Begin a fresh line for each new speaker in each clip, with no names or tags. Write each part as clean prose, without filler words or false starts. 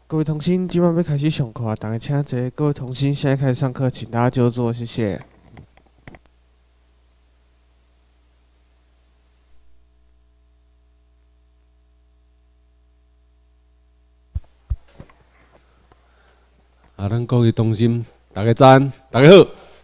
各位同心，今晚要开始上课，大家请坐。各位同心，现在开始上课，请大家就座，谢谢。
咱各位同心，大家早安，大家好。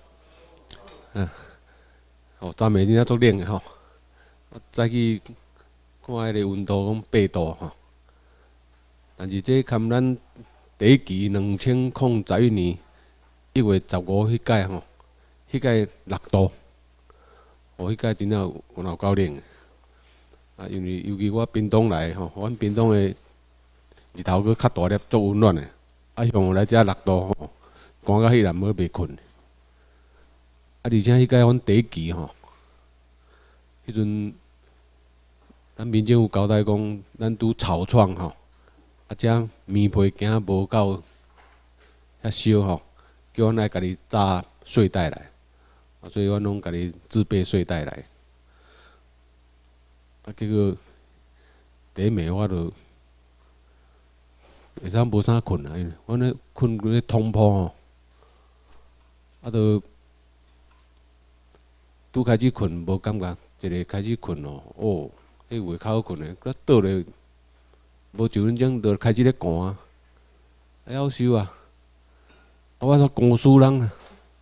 昨暝真正足冷的吼，早起看迄个温度讲8度吼，但是这堪咱第一期2011年1月15迄届吼，迄届6度，迄届真正有够冷的。因为尤其我屏东来吼，阮屏东的日头佫较大粒，足温暖的。向来遮6度吼，寒到迄人要袂困。而且迄届阮第一期吼，迄阵咱民政府交代讲，咱拄草创吼，遮棉被行无够遐烧吼，叫阮来家己搭睡袋来，所以阮拢家己自备睡袋来。结果第一暝我就会使无啥困啊，因为阮咧困咧通铺吼，拄开始困无感觉，一个开始困哦，迄胃口好困诶，佮倒咧无10分钟就开始咧寒啊，夭寿啊！我说公司人啊，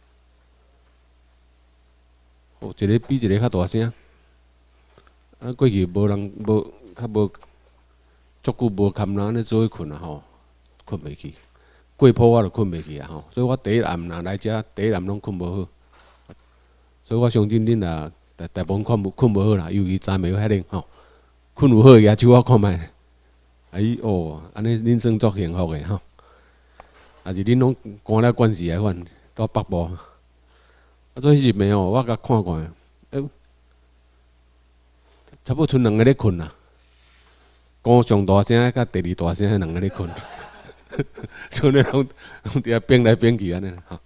一个比一个较大声。过去无人较无。足久无堪人安尼做伙困啊吼，困袂去。过晡我就困袂去啊吼，所以我第一暗若来遮，第一暗拢困无好。所以我相信恁也大部分困无好啦，尤其昨暝遐冷吼，困有好举手我看卖。安尼恁算足幸福诶吼。但是恁拢寒了惯势啊款，到北部。所以迄日暝吼，我甲看看，差不多剩2个咧困啊。讲上大声，甲第2大声，迄2个咧困，所以拢伫遐变来变去安尼吼。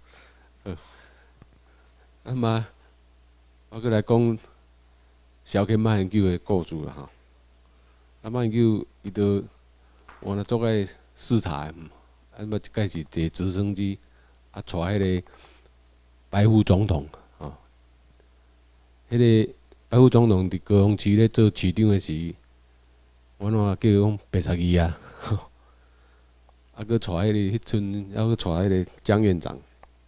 嘛，我搁来讲小खे马英九的故事啦吼。马英九伊就原来做个视察，要一开始坐直升机，带迄个白副总统吼。迄个白副总统伫高雄市咧做市长的时。阮话叫伊讲白贼鱼啊，佮带迄阵，还佮带迄个江院长。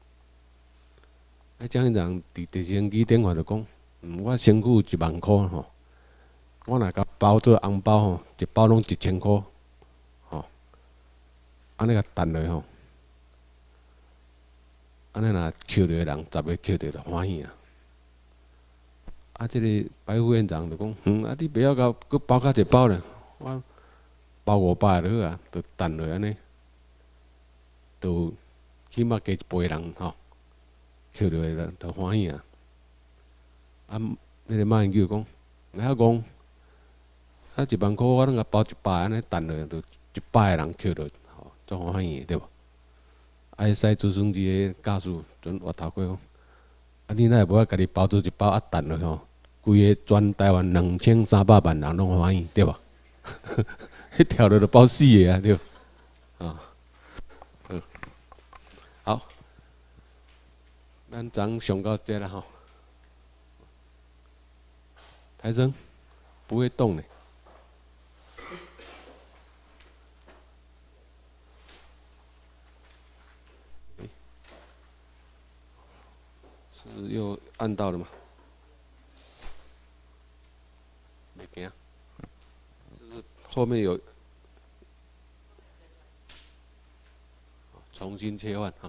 江院长伫直升机电话就讲，我身躯有1万箍吼，我若甲包做红包吼，一包拢1000箍，吼，安尼甲等落吼，安尼若捡着人10个捡着就欢喜啊。即个白副院长就讲，你袂晓甲佮包较1包咧。我包500就好啊，就等落安尼，就起码加1倍人吼，捡着人就欢喜啊。迄个马英九讲，遐讲，1万箍我拢甲包100安尼等落，就100个人捡着，吼，足欢喜对无？迄驶直升机的驾驶阵我头过讲，你哪会无爱家己包做1包等落吼？规个全台湾2300万人拢欢喜对无？迄跳落就包死个啊，对，好，咱昨上到这啦吼，台生不会动的，是又按到了吗？没行。后面有重新切换哈，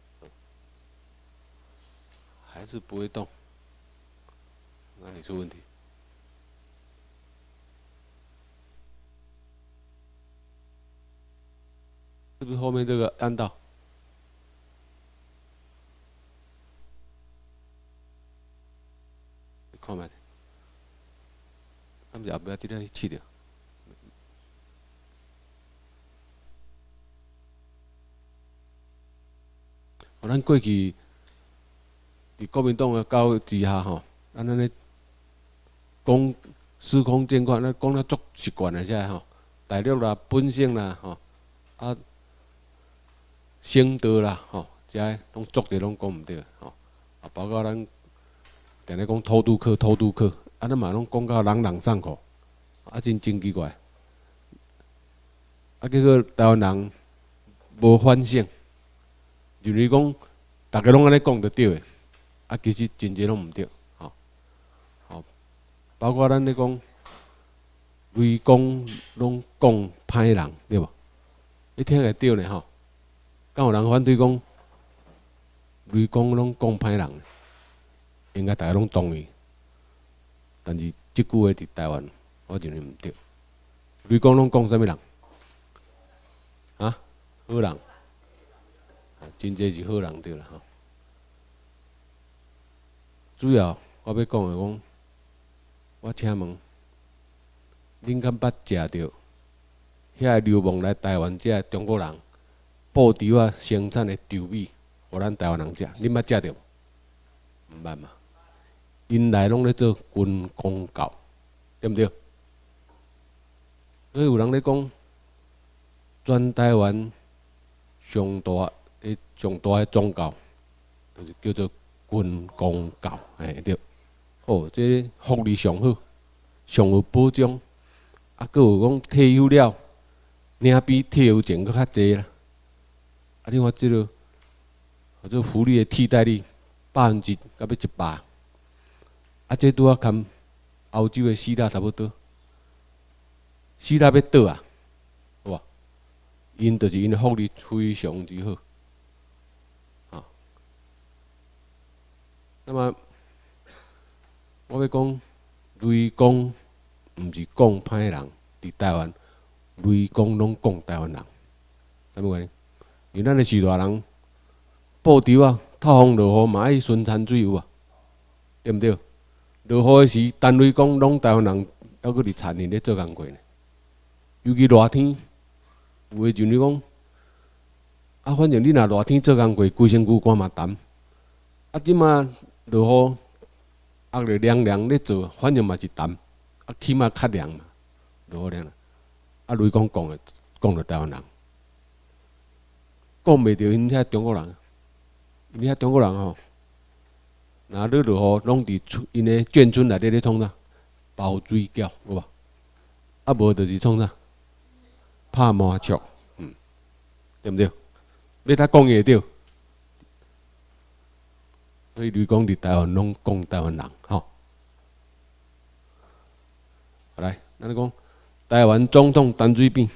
还是不会动，哪里出问题？是不是后面这个按到？看卖，咱们后壁这个去掉。咱过去伫国民党的教育之下吼，咱安尼讲司空见惯，咱讲了足习惯的遮吼，大陆啦、本省啦吼， 省道啦，吼，遮拢足者拢讲毋对，吼，啊，包括咱定咧讲偷渡客，啊，咱嘛拢讲到朗朗上口，啊，真奇怪，啊，结果台湾人无反省，认为讲大家拢安尼讲就对诶，啊，其实真侪拢毋对，吼，包括咱咧讲。雷公拢讲歹人，对无？你听起来对呢吼。敢有人反对讲雷公拢讲歹人？应该大家拢同意。但是即句话伫台湾，我认为毋对。雷公拢讲啥物人？啊，好人，真侪是好人对啦吼。主要我要讲诶讲，我请问。恁敢捌食着遐流亡来台湾遮中国人布条啊生产的稻米，互咱台湾人食？恁捌食着？毋捌嘛？因内拢咧做军工教，对毋对？所以有人咧讲，全台湾上大的宗教，就是叫做军工教，对。哦，这福利上好，上有保障。啊，佮有讲退休了，领比退休前佮较济啦。啊，你看即个，或者福利的替代率100%到要100%，啊，这拄啊跟欧洲的希腊差不多。希腊要倒啊，好吧？因就是因的福利非常之好，啊。那么我要讲，雷公。毋是讲歹人，伫台湾，雷公拢讲台湾人，啥物原因？因为咱的许大人，布条啊，透风落雨嘛爱巡田水有啊，对毋对？落雨的时，单位讲拢台湾人，还佫伫田里咧做工课呢。尤其热天，有诶认为讲，啊，反正你若热天做工课，规身躯汗嘛澹。啊，即马落雨，压咧凉凉咧做，反正嘛是澹。啊，起码较凉嘛，落雨凉啦。啊，雷公讲着台湾人，讲袂着因遐中国人，因遐中国人吼，若咧落雨，拢伫因诶眷村内底咧创啥？包水饺，有无？啊，无就是创啥？拍麻将，对毋对？要他讲会着，所以雷公伫台湾拢讲台湾人，吼。来，咱讲台湾总统陈水扁，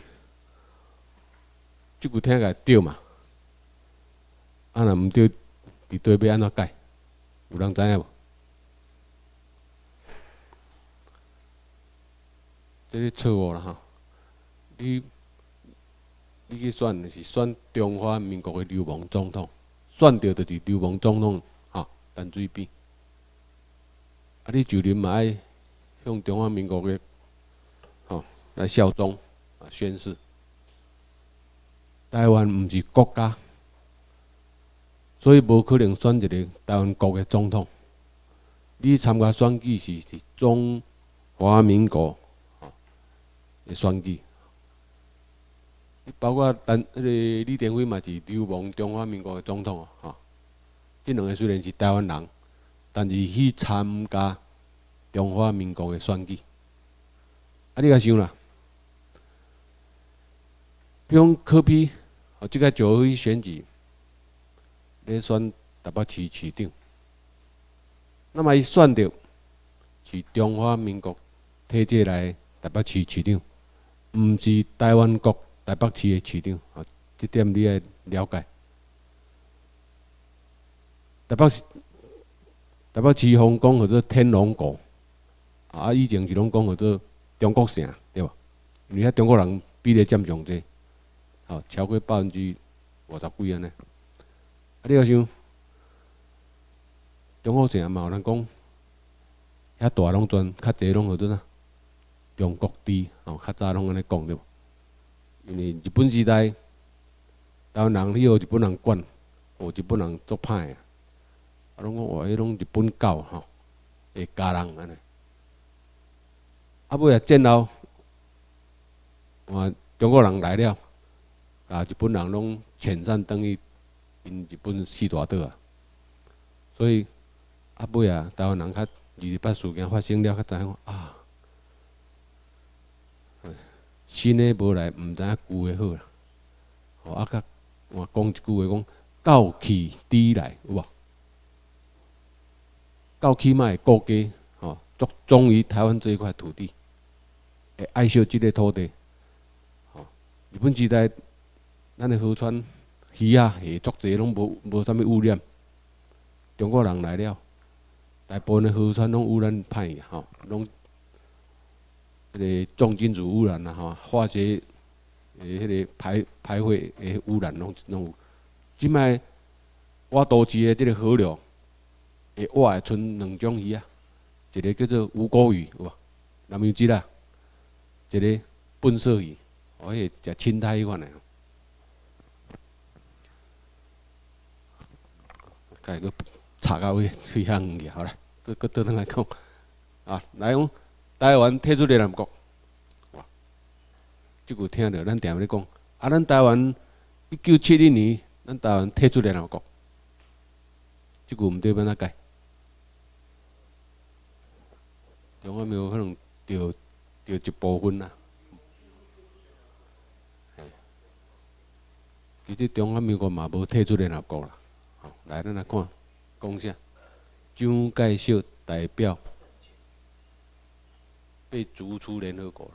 即句听起来对嘛？啊，若毋对，伫底要安怎改？有人知影无？这是错误啦吼！你去选是选中华民国的流亡总统，选到就是流亡总统吼，陈水扁。啊，你就任嘛爱向中华民国的来效忠啊，宣誓。台湾毋是国家，所以无可能选一个台湾国的总统。你参加选举是中华民国的选举，包括李登辉嘛是流亡中华民国的总统啊。这两个虽然是台湾人，但是去参加中华民国的选举。啊，你甲想啦？比如柯 P， 即个九合一选举，咧选台北市市长，那么伊选到是中华民国体制内台北市市长，毋是台湾国台北市的市长，这点你要了解。台北市方讲叫做天龙国，啊，以前是拢讲叫做中国城，对吧？因为遐中国人比例占上济。超过50%几安尼。啊，你要想，中国城嘛有人讲，遐大拢全较济拢叫做啥？中国地，较早拢安尼讲对无？因为日本时代，台湾人去互日本人管，互日本人做歹啊。啊，拢讲哇，迄拢日本狗吼，会加人安尼。啊，尾啊战后，中国人来了。 甲日本人拢遣散转去因日本四大岛啊。所以尾啊，台湾人较28事件发生了，较知影讲啊，新诶无来，毋知影旧诶好啦。吼甲我讲一句话讲，教气底来有无？教气嘛会顾家，吼，忠于台湾这一块土地，会爱惜即个土地。吼，日本时代，咱诶河川鱼啊、虾足济拢无啥物污染。中国人来了，大部分的河川拢污染歹去，吼，拢迄个重金属污染啊，吼，化学迄个排废的污染拢有。即摆我都市的即个河流，活的剩2种鱼啊，一个叫做吴钩鱼，有无？南洋脊啊，一个笨色鱼，迄个食青苔迄款的。甲伊个插到位飞向去，好啦，搁倒转来讲啊，来讲台湾退出联合国，哇，即句听着，咱定咧讲啊，咱台湾1971年，咱台湾退出联合国，即句毋对要怎改？中华民国可能着一部分啦。其实中华民国嘛无退出联合国啦。好，来咱来看讲啥？蒋介石代表被逐出联合国了。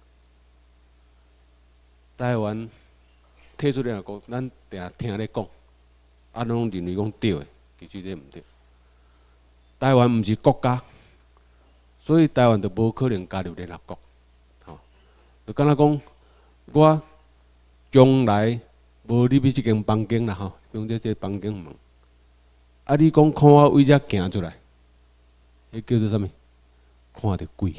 台湾退出联合国，咱定听咧讲，啊，拢认为讲对的，其实这毋对。台湾毋是国家，所以台湾就无可能加入联合国。吼，就敢若讲我将来无入去即间房间啦，吼，用这房间门。啊，你讲看我为遮行出来，迄叫做啥物？看着鬼。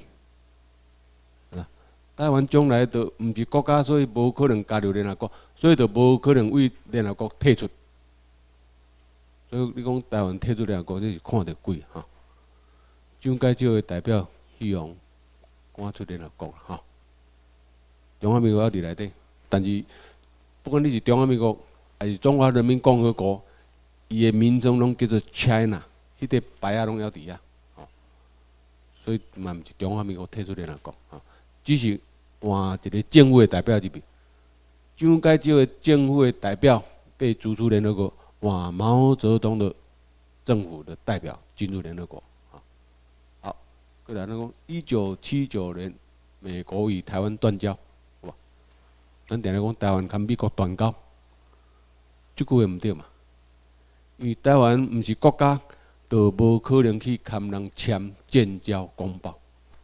台湾将来就毋是国家，所以无可能加入联合国，所以就无可能为联合国退出。所以你讲台湾退出联合国，这是看着鬼哈。蒋介石的代表希望赶出联合国哈。中华民国伫内底，但是不管你是中华民国还是中华人民共和国，伊的名称拢叫做 China， 迄个牌仔拢还伫遐，吼。所以嘛毋是中华民国退出联合国，吼。只是换一个政府的代表入去。蒋介石的政府的代表被逐出联合国，换毛泽东的政府的代表进入联合国。好，过来咱讲1979年，美国与台湾断交，好吧？咱定咧讲台湾跟美国断交，即句话毋对嘛？因为台湾毋是国家，就无可能去跟人签建交公报。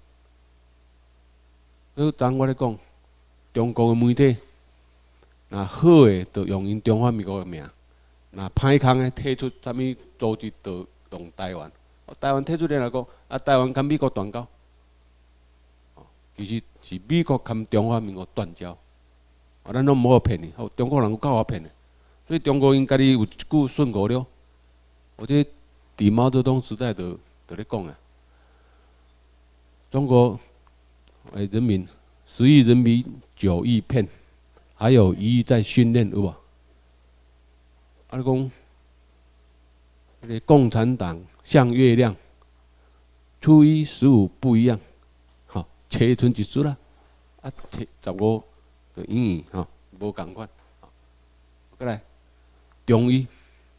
所以当我咧讲，中国的媒体，若好诶，就用因中华民国诶名；若歹空诶，退出啥物组织，就用台湾。台湾退出联合国，啊，台湾跟美国断交。其实是美国跟中华民国断交。咱拢无好骗你，中国人有够好骗诶。所以中国因家己有一句顺口溜，我这伫毛泽东时代就咧讲啊，中国人民10亿人民9亿骗，还有1亿在训练，有无？啊，你讲那个共产党像月亮，初一15不一样，吼，切剩一丝啦，啊，切15就永远吼无共款。过来，中医，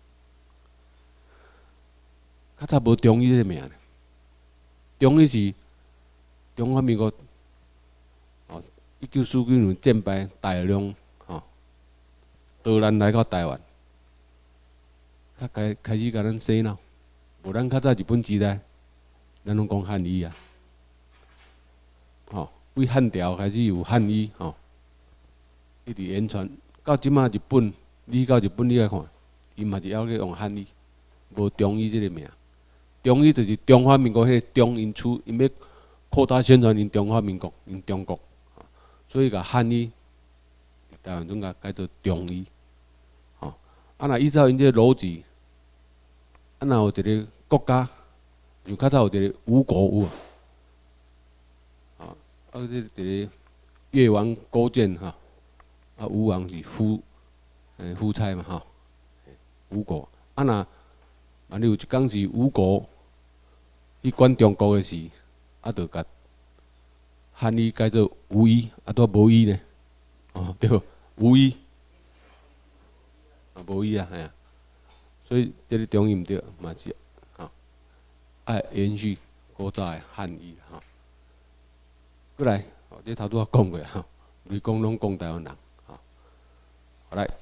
较早无中医这个名呢。中医是中华民国1949年战败，大量导弹来到台湾，开始甲咱洗脑。无咱较早日本时代，咱拢讲汉医啊，为汉朝开始有汉医，一直延传到即马日本。你到日本你来看，伊嘛是还咧用汉医，无中医这个名。中医就是中华民国迄个中因处，因要扩大宣传因中华民国，因中国，所以甲汉医台湾总甲改做中医。若依照因这个逻辑，若有一个国家，像较早有一个吴国有这一个越王勾践啊，吴王是夫差嘛吼，吴国。啊那你有一天是吴国去管中国的事，啊，就甲汉语改做吴语，啊，拄无语呢，哦对，吴语，啊无语啊，系啊，所以这个中音对嘛是吼，爱延续古早的汉语吼。过来，哦，这头拄仔讲过吼，你讲拢讲台湾人，吼，好来。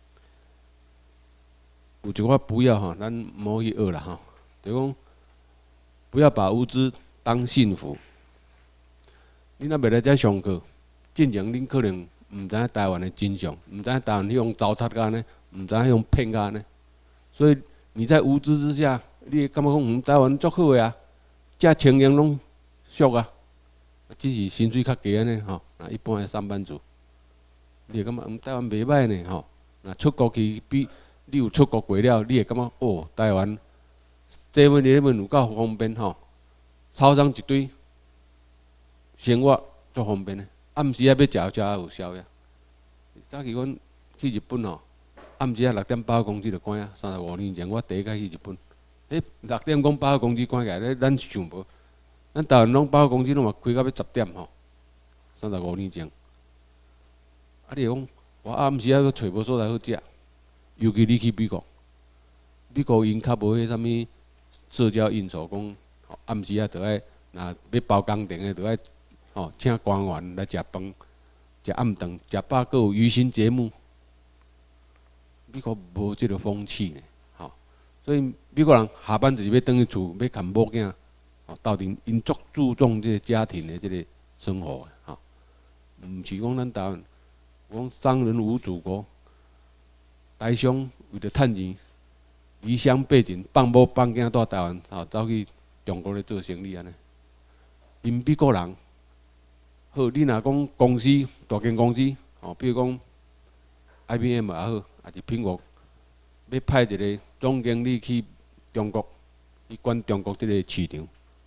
有一寡不要吼，咱莫去学啦吼，就讲不要把无知当幸福。你若要来遮上课，进前恁可能毋知影台湾的真相，毋知影台湾用糟蹋甲呢，毋知影用骗甲呢，所以你在无知之下，你会感觉讲台湾足好个啊，遮青年拢俗啊，只是薪水较低安尼吼，啊一般的上班族，你会感觉台湾袂歹呢吼，若出国去比。你有出国过了，你会感觉哦，台湾这份那份有够方便吼，超商一堆，生活足方便的。暗时啊要食有宵夜。早期阮去日本吼，暗时啊6点8公司就关啊。35年前我第一届去日本，6点讲8公司关起来，咱想无，咱台湾拢8公司拢嘛开到要10点吼。35年前，啊你讲我暗时啊佫找无所在好食。尤其你去美国，美国因较无迄啥物社交应酬，讲暗时啊，着爱若要包工程的，着爱请官员来食饭、食暗顿、食饱，阁有娱乐节目。美国无即个风气呢，所以美国人下班就是要转去厝，要看某囝，斗阵因足注重即个家庭的即个生活的，毋是讲咱台湾，讲商人无祖国。台商为着趁钱，离乡背井，放某放囝到台湾，走去中国咧做生意安尼。因美国人，好，你若讲公司大间公司，比如讲 IBM 也好，还是苹果，要派一个总经理去中国，去管中国即个市场，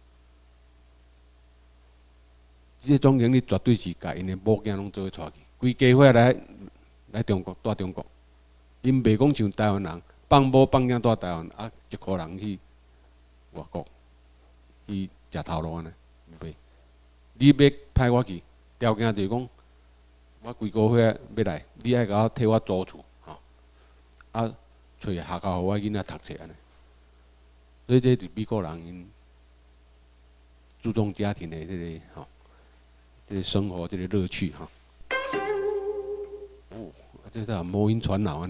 即个总经理绝对是甲因的某囝拢做伙带去，规家伙来中国带中国。因袂讲像台湾人放某放囝带台湾，啊一伙人去外国去食头路安尼，袂。你要派我去，条件就是讲，我规个月要来，你爱甲我替我租厝，啊找学校互我囡仔读册安尼。所以这是美国人因注重家庭的这个生活这个乐趣哦，这叫魔音传脑安尼。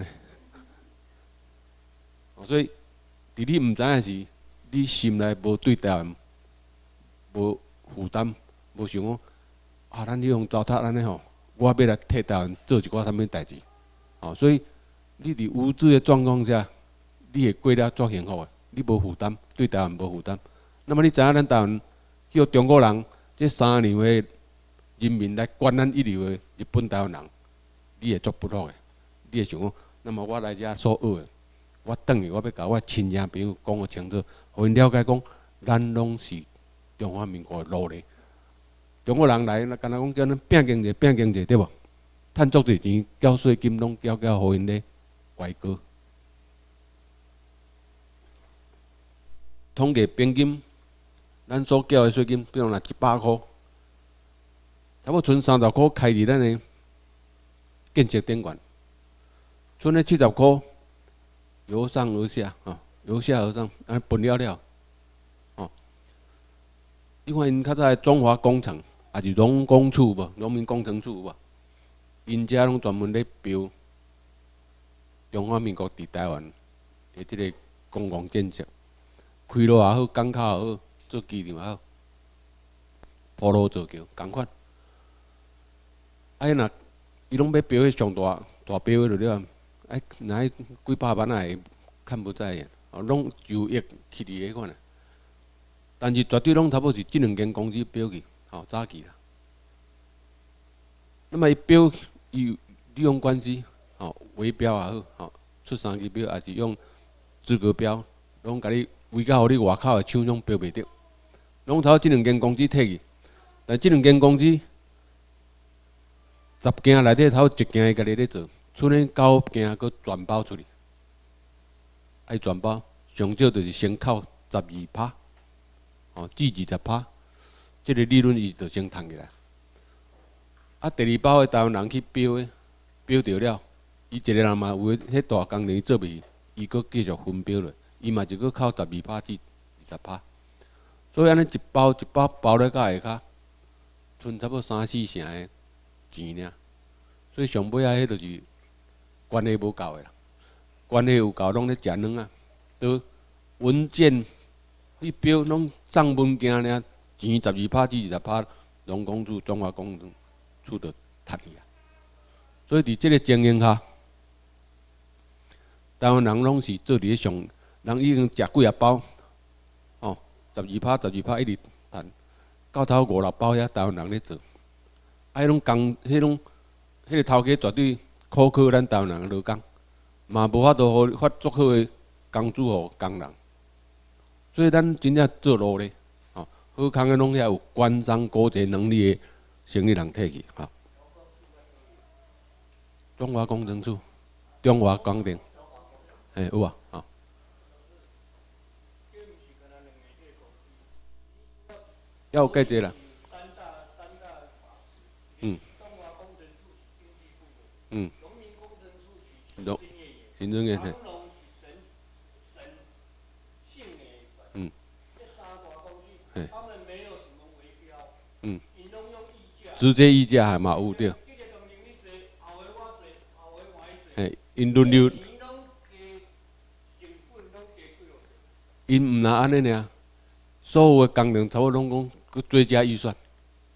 所以，伫你毋知影时，你心内无对台湾无负担，无想讲咱你用糟蹋安尼吼，我要来替台湾做一寡啥物代志，所以你伫无知的状况下，你会过了足幸福的，你无负担，对台湾无负担。那么你知影咱台湾叫中国人这3年的人民来管咱一流的日本台湾人，你会足不乐的，你会想讲，那么我来遮所学的。我等于我要甲我亲戚朋友讲个清楚，互因了解讲，咱拢是中华民国的奴隶。中国人来，那敢若讲叫咱拼经济，拼经济对无？趁足侪钱，缴税金拢交互因咧歪哥。统计平均，咱所缴的税金，比如若100块，差不多剩30块开伫咱的建设顶悬，剩咧70块。由上而下，由下而上，安尼分了了，你看因较早的中华工厂，也是农工处无，农民工程处无，因遮拢专门咧标中华民国伫台湾的即个公共建设，开路也好，港口也好，做机场也好，铺路造桥，共款。若伊拢要标迄上大标的就了。若几百万也会看不在眼，拢就亿去伫迄款。但是绝对拢差不多是即2间公司标去，早期啦。那么伊标伊利用关系，围标也好，出3支标，也是用资格标，拢甲你围到互你外口的厂商标袂着，拢差即2间公司摕去。但即2间公司 10件内底头1件伊家己咧做，剩咧9件佫转包出去。爱转包，上少就是先扣12%，至20%，即个利润伊就先赚起来。啊，第2包的台湾人去标的，标着了，伊一个人嘛有迄大工程做袂，伊佫继续分标落，伊嘛就佫扣12%至20%。所以安尼一包一包包咧到下骹，剩差不多3、4成的钱尔。所以上尾仔迄就是关系无够的啦，关系有够拢咧食软啊，都文件你标拢送文件尔，钱12%至20%，拢公处中华工程处着赚去啊。所以伫即个情形下，台湾人拢是做伫咧上，人已经食几啊包，12%一直赚，到头5、6包遐台湾人咧做，迄种工，迄个头家绝对考考咱台湾人劳工，嘛无法度发足好的工资互工人，所以咱真正做努力，好康的拢遐有官商勾结能力的生意人摕去，中华工程处、中华工程，有啊，要有介济啦。行政院，直接议价还嘛有对，因轮流，因毋若安尼尔，所有的工程差不多拢讲佮追加预算。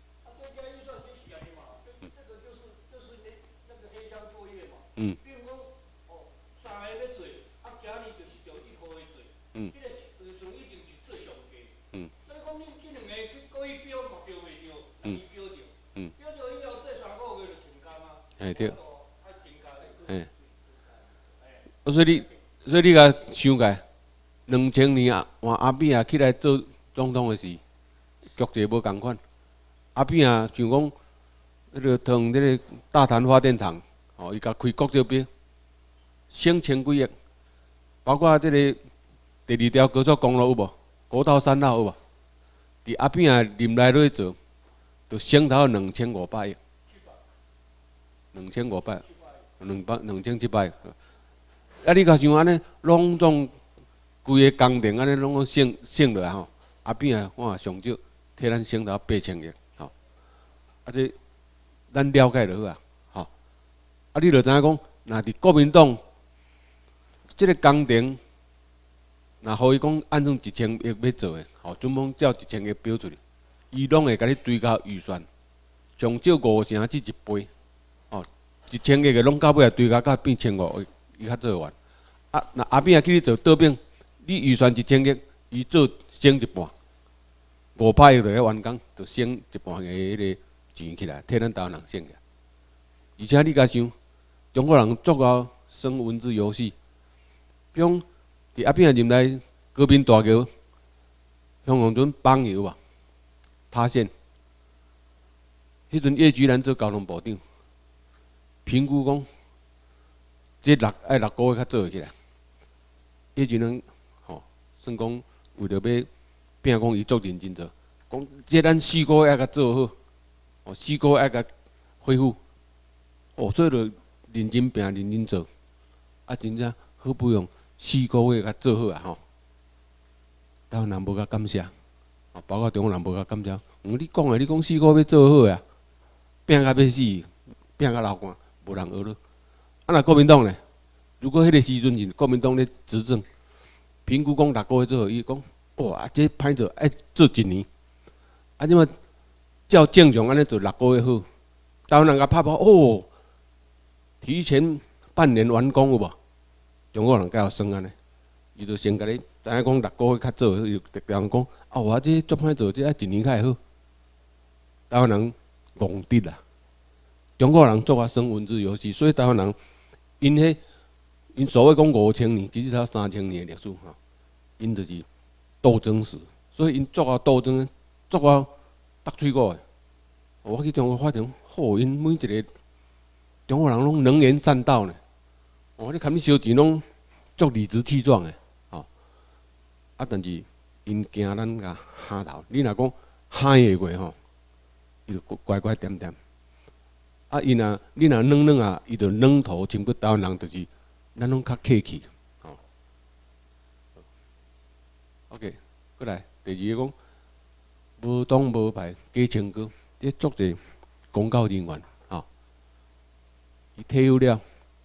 对，所以你甲想下，2000年啊，换阿扁啊起来做总统的时，局势无共款。阿扁啊，像讲迄个通迄个大潭发电厂，伊甲开国际标，省千几亿，包括即个第2条高速公路有无？国道3号有无？伫阿扁啊任内落去做，就省头2500亿，2500。2700亿，啊！你甲想安尼，拢总规个工程安尼拢省落来吼，阿扁啊，我上少替咱省头8000亿，啊，这咱了解就好啊，啊，你就知影讲，若伫国民党即个工程，若互伊讲按算1000亿要做的，准讲照1000亿标出去，伊拢会甲你追加预算，上少5成至1倍。1000亿个拢到尾啊，追加到变1500亿，伊较做完。啊，那阿扁啊去你做倒边，你预算1000亿，伊做省一半，500亿就遐完工，就省一半个迄个钱起来，替咱台湾人省起来。而且你甲想，中国人足够耍文字游戏，比如伫阿扁啊任内，高滨大桥，香港阵绑油啊，塌陷，迄阵叶菊兰做交通部长。评估讲，这爱6个月才做起来。迄阵人算讲为着要拼讲伊做认真做，讲这咱4个月爱甲做好，4个月爱甲恢复，所以就认真拼、认真做，啊，真正好不容4个月甲做好啊台湾人无甲感谢，包括中国人无甲感谢。你讲4个月要做好啊，拼甲要死，拼甲流汗。无人学了。啊，若国民党呢？如果迄个时阵是国民党咧执政，评估讲6个月做好，伊讲哇，这歹做，爱做1年。啊，即么照正常安尼做6个月好，台湾人甲拍拍提前半年完工有无？中国人敢有算安尼？伊就先甲你，知影讲6个月较做好，伊就人讲我这足歹做，这爱1年较会好。台湾人戆直啦。中国人做啊耍文字游戏，所以台湾人因所谓讲5000年，其实才3000年的历史因就是斗争史，所以因做啊斗争，做啊搭嘴鼓的。我去中国发现，因每一个中国人拢能言善道呢。哦，你看你烧钱拢足理直气壮的，哦。啊，但是因惊咱甲哈头，你若讲哈会过吼，伊就乖乖点点。啊，你若软啊，伊就软头，像个台湾人，就是咱拢较客气，吼。OK， 过来，第二个讲无党无派假清高，这足侪公告人员，吼，伊退休了，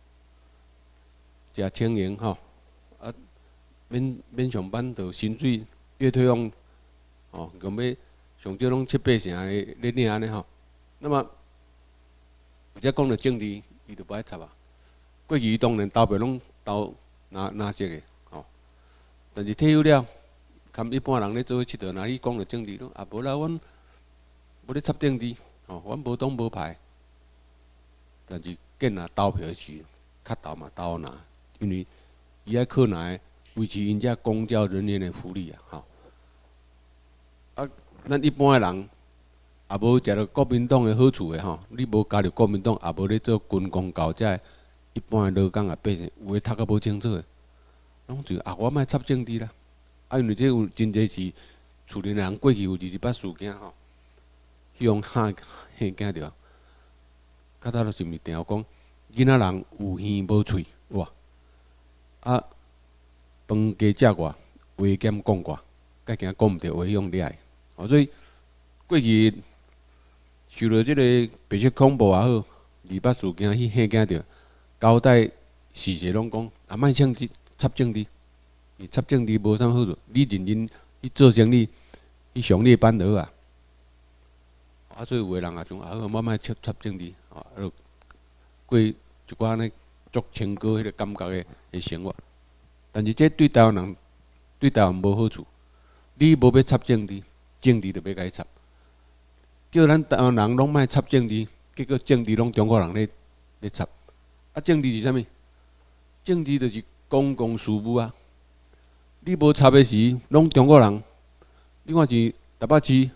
食清闲，吼，啊，免上班，就薪水月退往，吼，共要上少拢7、8成的咧领安尼吼。那么，或者讲到政治，伊就不爱插啊。过去当然投票拢投哪些个，吼，但是退休了。含一般人咧做伙佚佗，若你讲到政治，拢啊无啦，阮无咧插政治，吼，阮无党无派。但是见若投票时，较投嘛投哪，因为伊爱靠哪维持因遮公教人员的福利啊，吼。啊，咱一般的人也无食到国民党的好处的吼，你无加入国民党，也无咧做军公教遮一般的劳工啊百姓，有诶读啊无清楚的，拢就啊我莫插政治啦。啊，因为这有真侪是厝里人过去有28事件吼，希望吓惊着。较早就是咪定讲，囡仔人有耳无喙，哇！啊，饭加食偌，话减讲偌，该惊讲毋着话用掠。哦，所以过去受到即个白色恐怖也好，28事件去吓惊着，交代事实拢讲，啊，莫插政治。插政治无啥好处，你认真去做生意，去上你班就好啊。啊，所以有个人也讲，啊，我莫插政治，啊，过一寡安尼足清高迄个感觉的生活。但是这对台湾人，对台湾无好处。你无要插政治，政治就要甲伊插。叫咱台湾人拢莫插政治，结果政治拢中国人咧插。啊，政治是啥物？政治就是公共事务啊。你无插的时，拢中国人。你看是台北市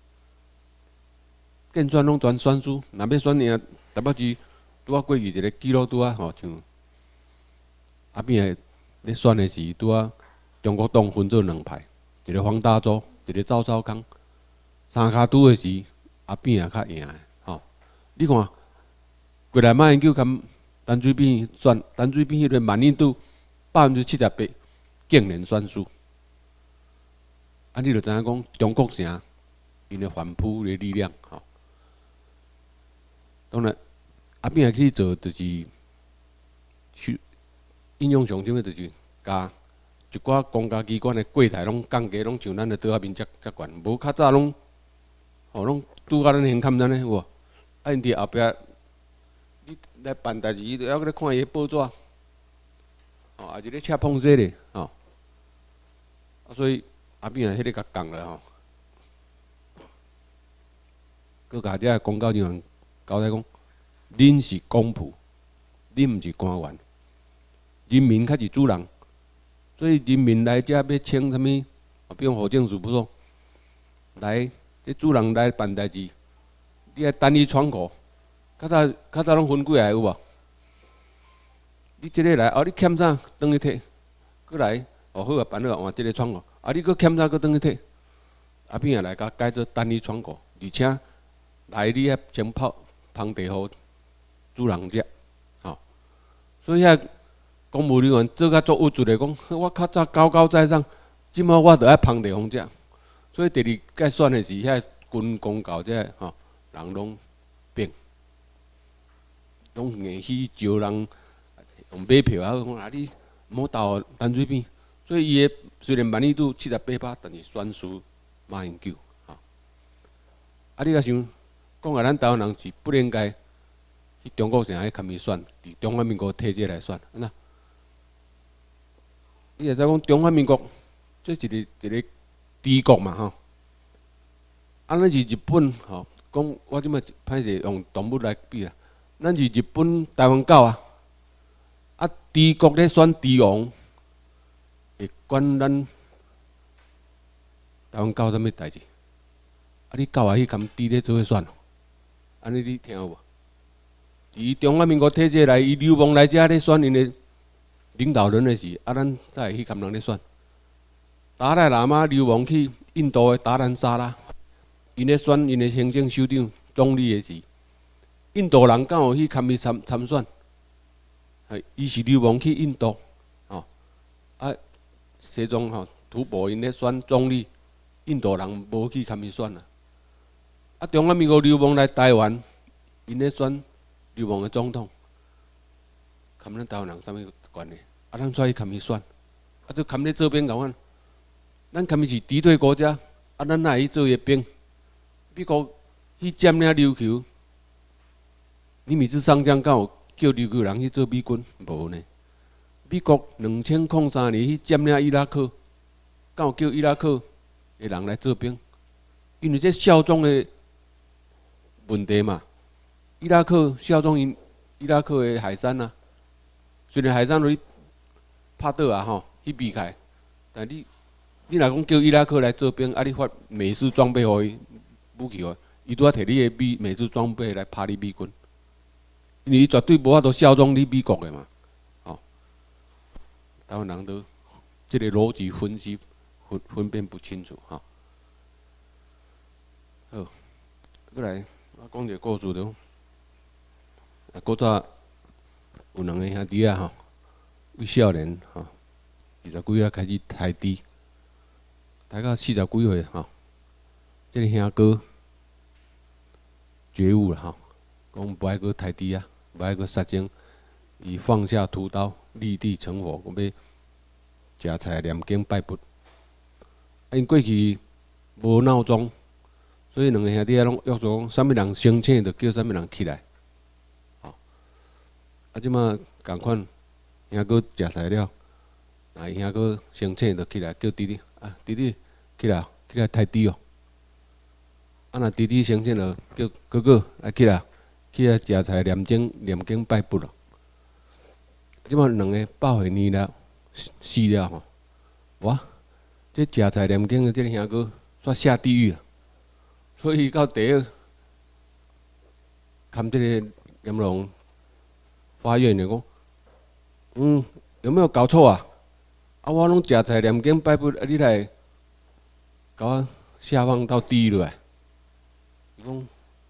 建选拢全选输，若要选赢台北市，拄啊过去一个记录拄啊吼，像阿扁咧选的时拄啊中国党分做2派，一个黄大洲，一个赵少康，三骹拄的时，阿扁也较赢的吼。你看过来马英九跟陈水扁选，陈水扁迄个满意度78%。竟然选输，啊！你就知影讲中国城因的反扑的力量，吼。当然，阿扁去做就是印象上深的，就是甲一寡公家机关的柜台拢降价，拢像咱的倒下面遮悬，无较早拢，吼拢拄甲咱现勘咱呢有无？啊，因伫后壁，你来办代志，伊就还咧看伊的报纸，吼，也是咧吃碰色的，吼。啊，所以阿扁也迄个甲讲了吼，佮甲遮公告人员交代讲，恁是公仆，恁毋是官员，人民才是主人，所以人民来遮要请啥物？比如户政事务所来，这主人来办代志，你爱等伊窗口，较早拢分几下有无？你即个来，哦，你欠啥？转去摕，过来。哦，好啊，办好啊，换即个窗户。啊，你搁欠啥？搁转去摕。阿扁也来甲改做单一窗户，而且来你还先芳地互主人食，吼。所以遐公务人员做甲足有趣的讲，我较早高高在上，即摆我着爱芳地互食。所以第二届选的是遐军公教这吼，人拢变，拢硬去招人用买票啊，讲啊你莫投陈水扁。所以伊个虽然满意度78%，但是选输马英九，吼。啊，你甲想，讲啊，咱台湾人是不应该去中国城去参伊选，伫中华民国摕这来选，安那？你会知讲中华民国，这一个帝国嘛，吼。安尼是日本，吼，讲我即摆歹势用动物来比啊，咱是日本台湾狗啊，啊，帝国咧选帝王。会管咱台湾搞啥物代志？啊，你狗也去共猪咧做伙选，安尼你听有无？ 伫中华民国体制内，伊流亡来遮咧选因的领导人的时，咱才会去甘人咧选。达赖喇嘛流亡去印度的达兰萨拉，因咧选因的行政首长、总理的时，印度人敢有去参与参选？伊是流亡去印度，西藏吐蕃因咧选总理，印度人无去参与选啊。中华民国流亡来台湾，因咧选流亡的总统，含咱台湾人啥物关系？咱出去参与选，就含咧这边共款。咱堪是敌对国家，咱哪会去做伊兵？美国去占领琉球，你每次上将敢有叫琉球人去做美军？无呢。美国2003年去占领伊拉克，敢有叫伊拉克的人来做兵？因为这效忠的问题嘛。伊拉克效忠因伊拉克的海山啊，虽然海山落去拍倒啊去避开，但你若讲叫伊拉克来做兵，你发美式装备互伊武器哦，伊拄仔摕你的美式装备来拍你美军，因为伊绝对无法度效忠你美国的嘛，台湾人都这个逻辑分析分辨不清楚好，过来我讲一个故事着，古早有两个兄弟啊为少年20几啊开始抬猪。大到40几岁这个兄哥觉悟了讲不爱搁抬猪啊，不爱搁杀精，伊放下屠刀，立地成佛，讲要食菜念经拜佛。因过去无闹钟，所以两个兄弟拢约束讲，啥物人生醒就叫啥物人起来。即马共款，兄哥食菜了，兄哥生醒就起来叫弟弟。弟弟起来抬猪哦！若弟弟生醒了，叫哥哥来起来食菜念经拜佛咯。即马两个8岁年了死了哇！这食菜念经的这个兄哥煞下地狱啊！所以到第二，看这个阎罗法院就讲，有没有搞错啊？我拢食菜念经拜佛，你来甲我下放到地狱落来？伊讲，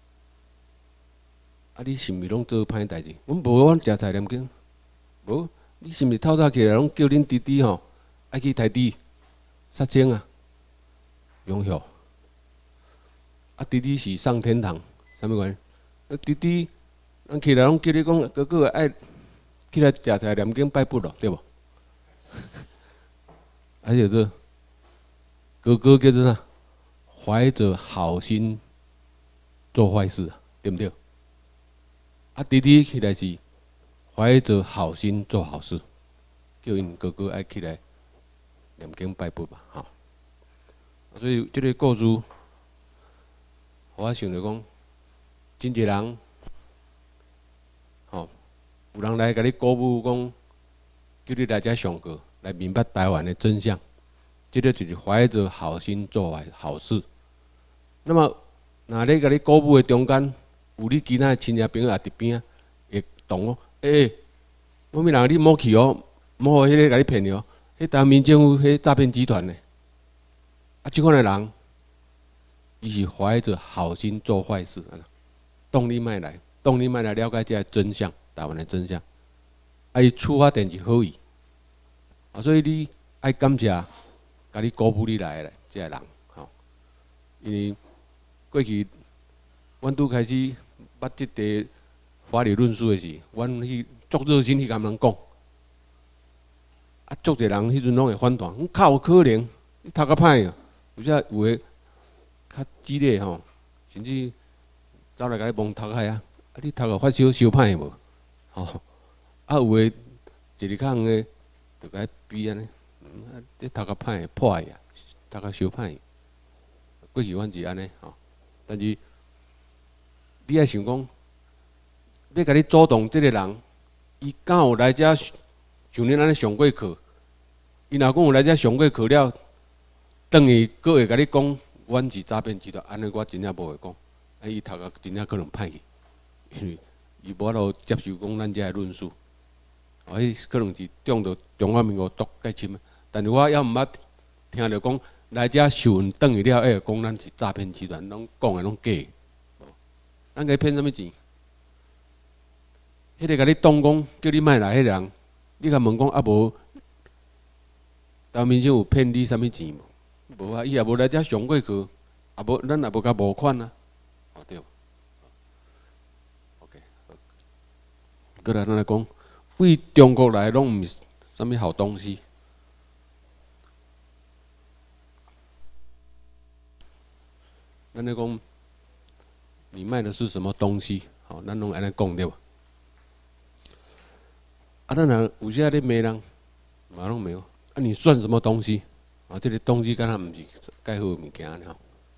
你是毋是拢做歹代志？阮无，阮食菜念经。无，你是毋是透早起来拢叫恁弟弟爱去抬猪、杀精啊？永孝。弟弟是上天堂，啥物关系？弟弟，咱起来拢叫你讲哥哥爱起来食菜念经拜佛咯，对无？而且这哥哥叫做啥？怀着好心做坏事，对不对？弟弟起来是怀着好心做好事，叫因哥哥爱起来念经拜佛嘛，所以这个故事，我想着讲，真侪人，有人来甲你鼓舞讲，叫你来遮上课。来明白台湾的真相，这个就是怀着好心做好事。那么，若咧甲你鼓舞的中间，有你其他的亲戚朋友也伫边会懂哦。某物人你莫去哦，莫互迄个甲你骗哦。迄台湾民政府迄诈骗集团呢？即款的人，伊是怀着好心做坏事，动力卖来了解这真相，台湾的真相。伊出发点是好意。所以你爱感谢，甲你鼓舞你来的这个人，因为过去阮拄开始捌即个法律论述的时，阮去足热心去甲人讲，足侪人迄阵拢会反弹，较有可能你读较歹哦，有些有诶较激烈甚至走来甲你蒙读海啊，你读个发烧歹无？有诶一日较远诶。就该比安尼，你读较歹破去啊，读较小歹。过去阮是安尼但是你爱想讲，要甲你主动这个人，伊敢有来遮像恁安尼上过课？伊若讲有来遮上过课了，等于佫会甲你讲，阮是诈骗集团，安尼我真正无会讲。伊读个真正可能歹去，因为伊无法度接受讲咱遮个论述，迄可能是中到中华民国毒介深啊。但是我也毋捌听着讲来遮受孕转去了，会讲咱是诈骗集团，拢讲的拢假的。咱该骗什么钱？迄个甲你当讲叫你莫来，迄个人，你甲问讲啊无，台湾民众有骗你什么钱无？无啊，伊也无来遮上过课，啊无咱也无甲募款啊，对。OK， 过来咱来讲，为中国来拢毋是什么好东西。咱来讲，你卖的是什么东西？好，咱拢安尼讲对吧？啊，咱若有些咧骂人，嘛拢骂我。啊，你算什么东西？啊，这个东西敢若毋是介好物件吼。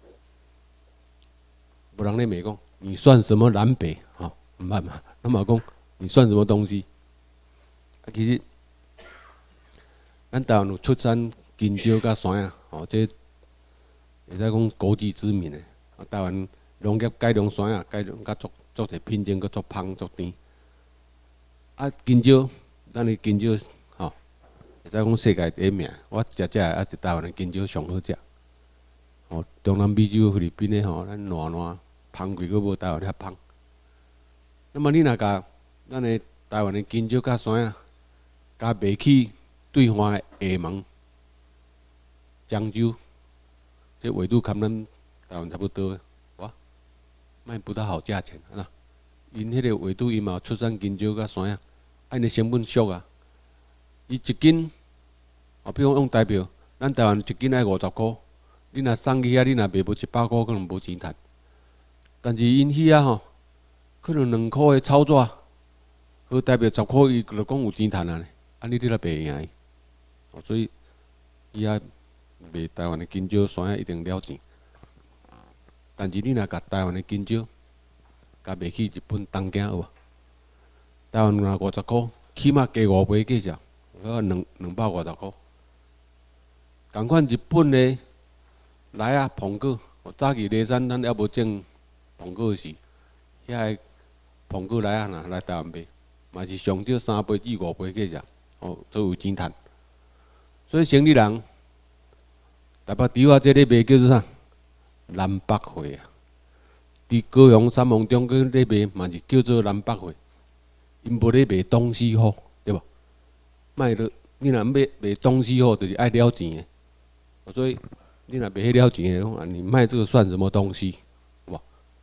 无人咧骂讲，你算什么南北？吼，毋捌嘛？咱嘛讲，你算什么东西？啊，其实咱台湾有出产金蕉甲山啊，吼，这会使讲国际知名的。啊，台湾农业改良山啊，改良甲足侪品种，佮足芳足甜。啊，金蕉，咱的金蕉，吼，会使讲世界第一名。我食啊，是台湾的金蕉上好食。吼，中南美洲、菲律宾的吼，咱烂芳贵，佮无台湾遐芳。那么你若甲咱的台湾的金蕉甲山啊，甲卖去对方的厦门、漳州，这纬度跟咱台湾差不多，哇，卖不到好价钱啊！因迄个纬度因嘛出产金蕉甲山啊，因的成本俗啊。伊一斤，比如用代表，咱台湾一斤爱50块，你若送去遐，你若卖无100块，可能无钱赚。但是因遐吼，可能2块的炒纸，好代表10块，伊就讲有钱赚啊。安尼你来卖赢伊，所以伊遐卖台湾的金蕉山啊，一定了钱。但是你若甲台湾的金蕉，甲卖去日本东京有无？台湾若50块，起码加5倍价钱，要250块。共款日本的来啊，苹果，早期内产咱还无种苹果时，遐个苹果来啊，若来台湾卖，嘛是上少3倍至5倍价钱，都有钱赚。所以生理人，台北猪啊，这咧卖叫做啥？南北货啊。伫高雄、三盟中个咧卖，嘛是叫做南北货。因无咧卖东西货，对无？卖了，你若卖东西货，就是爱了钱的。所以你若卖了钱的，你卖这个算什么东西？有无？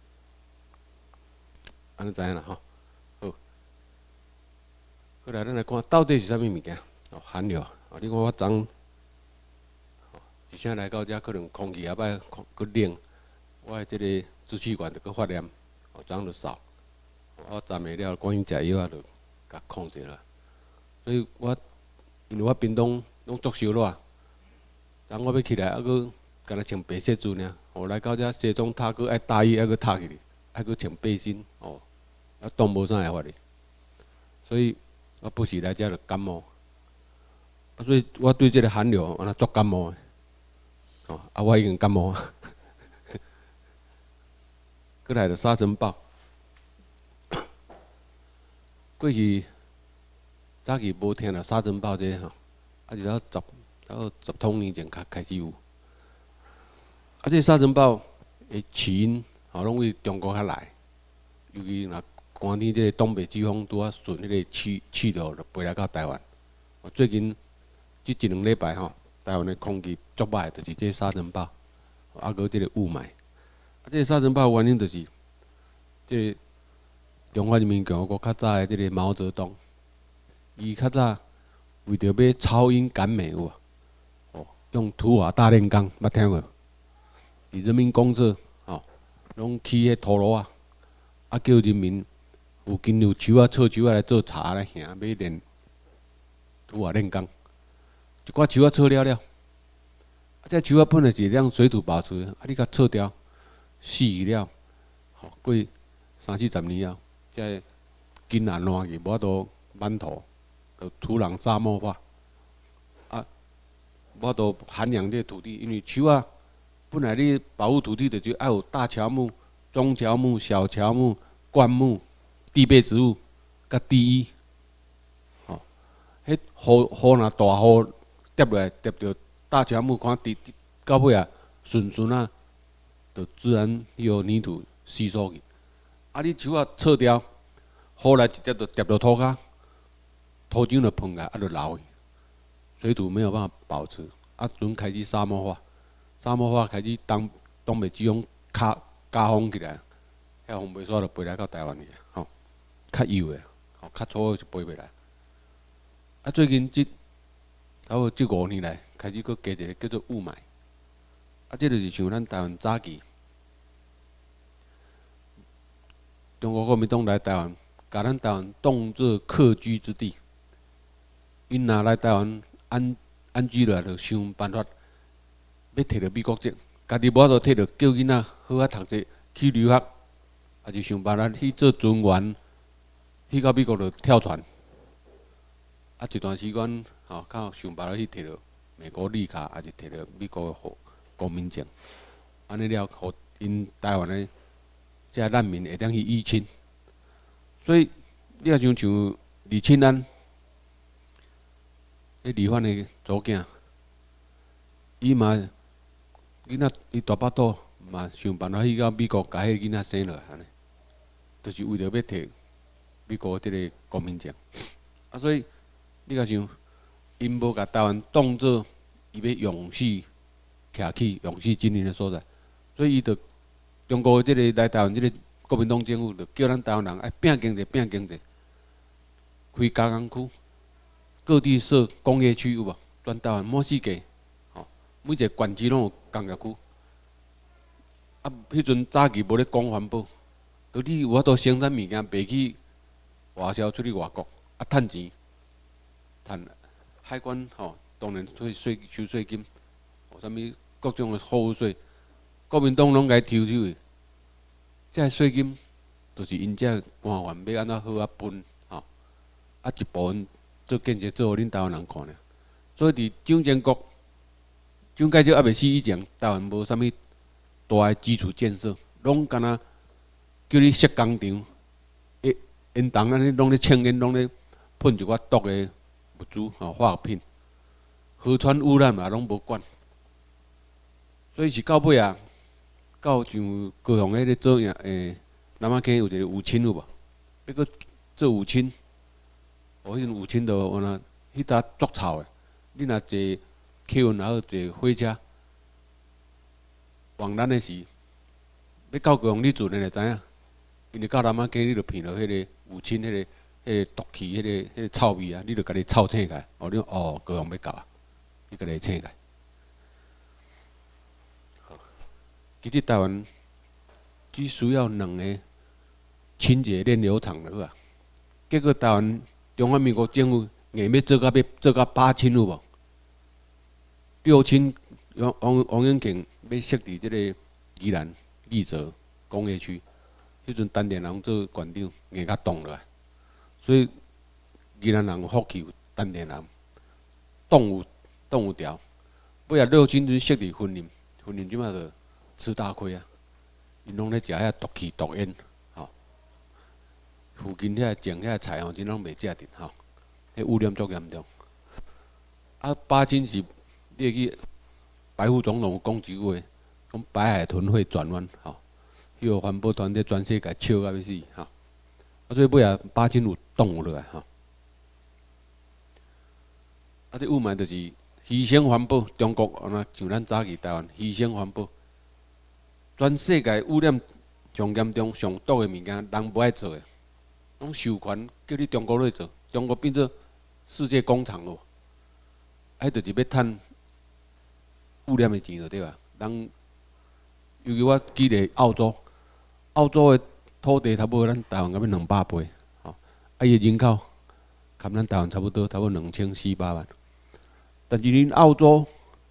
安尼知影啦吼。好，过来咱来看，到底是啥物物件？含料。你看我昨一声来到遮，可能空气也歹，佫冷，我的即个支气管就佫发炎，昨就扫。我暂下了，赶紧食药啊，就甲控制了。所以因为我平常拢足烧热，当我要起来，佫干那穿白色子尔。来到遮西装套，佫爱大衣，佫套起哩，佫穿背心，冻无啥会法哩。所以我不时来遮就感冒。所以我对这个寒流安那足感冒的，我已经感冒啊。过来就沙尘暴，过去早期无听到沙尘暴这吼，直到10多年前才开始有。这沙尘暴的起因，拢为中国遐来，尤其若寒天这个东北季风拄啊顺迄个气流就飞来到台湾。最近这1、2礼拜台湾的空气足歹，就是这沙尘暴，佮这个雾霾。这沙尘暴原因就是，这中华人民共和国较早的这个毛泽东，伊较早为着要超英赶美有无？用土瓦大炼钢，捌听过？伫人民公厕，拢起迄陀螺叫人民有金牛树臭树来做茶来行，要炼土瓦炼钢。一寡树臭了，这树本来是让水土保持，你甲臭掉，死去了，过30-40年后，这根也烂去，无法度满土，就土壤沙漠化，无法度涵养这土地，因为树本来你保护土地就是要有大乔木、中乔木、小乔木、灌木， 地被植物，甲第一，吼，迄雨若大雨跌落来，跌着大乔木，看到尾啊，顺顺啊，就自然迄个泥土吸收去。啊，你树啊撤掉，雨来一跌就跌到土骹，土壤就喷来，啊，就流去，水土没有办法保持，啊，阵开始沙漠化，沙漠化开始东北季风加风起来，遐风袂煞就飞来到台湾去，吼，较幼的，吼，较粗的就飞袂来。啊，最近差不多这5年来，开始佫加一个叫做雾霾，啊，这就是像咱台湾早期，中国国民党来台湾，把咱台湾当作客居之地。因若来台湾安居了，就想办法要摕到美国籍，家己无法度摕到，叫囡仔好啊读册去留学，也是想办法去做船员，去到美国就跳船。啊，一段时间吼，较想办法去摕到美国绿卡，也是摕到美国的公民证。安尼了，互因台湾的这难民会当去依亲。所以你也像李庆安，迄离婚的祖囝，伊嘛囡仔伊大巴肚嘛想办法去到美国，甲迄个囡仔生落来安尼，就是为着要摕美国即个公民证。啊，所以你甲想，因无甲台湾当作伊要永续徛起、永续经营的所在，所以伊就中国即个来台湾即个国民党政府，就叫咱台湾人爱拼经济、拼经济，开加工区，各地设工业区有无？全台湾满世界，吼，每一个县市拢有工业区。啊，迄阵早期无咧讲环保，就你有法度生产物件，卖去外销出去外国，啊，趁钱。海关吼，当然会收税金，啥物各种的货物税，国民党拢该抽去。这税金就是因这官员要安怎好啊分吼，啊一部分做建设做互恁台湾人看呢。所以伫蒋经国、蒋介石还袂死以前，台湾无啥物大的基础建设，拢干那叫你设工厂，烟筒安尼拢咧呛烟，拢咧喷一寡毒的。物资吼化学品，河川污染嘛拢无管，所以是到尾啊，到像高雄迄个做南仔坑有一个武清有无？那个做武清，迄阵武清就完啦，迄搭足臭的。你若坐客运，然后坐火车往南的时，要到高雄你船的就知影，因为到南仔坑你就闻到迄个武清迄个。迄个毒气，迄个臭味啊，你著家己臭醒起来。哦，你高雄要到啊，你家己醒起来。其实台湾只需要2个清洁炼油厂就好啊。结果台湾中华民国政府硬要做到8轻有无？6轻王永庆要设立即个宜兰立泽工业区，迄阵陈田人做县长，硬甲动落来。所以，宜兰人有福气，有陈田人动有条。尾啊6轻就设立婚姻即马就吃大亏啊！因拢咧食遐毒气毒烟，吼。附近遐种遐菜吼，真拢袂食着吼，迄污染足严重。啊，8轻是你会去白副总统讲一句话，讲白海豚会转弯，吼。迄个环保团体全世界笑到要死，吼。啊，所以尾啊8轻有动有落来，吼。啊，这雾霾就是牺牲环保，中国安那像咱早期台湾牺牲环保，全世界污染上严重、上毒的物件，人不爱做的，拢授权叫你中国去做，中国变做世界工厂咯。迄就是要趁污染的钱就对啊。人尤其我记得澳洲的土地差不多咱台湾咁样200倍，吼，啊伊人口含咱台湾差不多2400万。但是恁澳洲，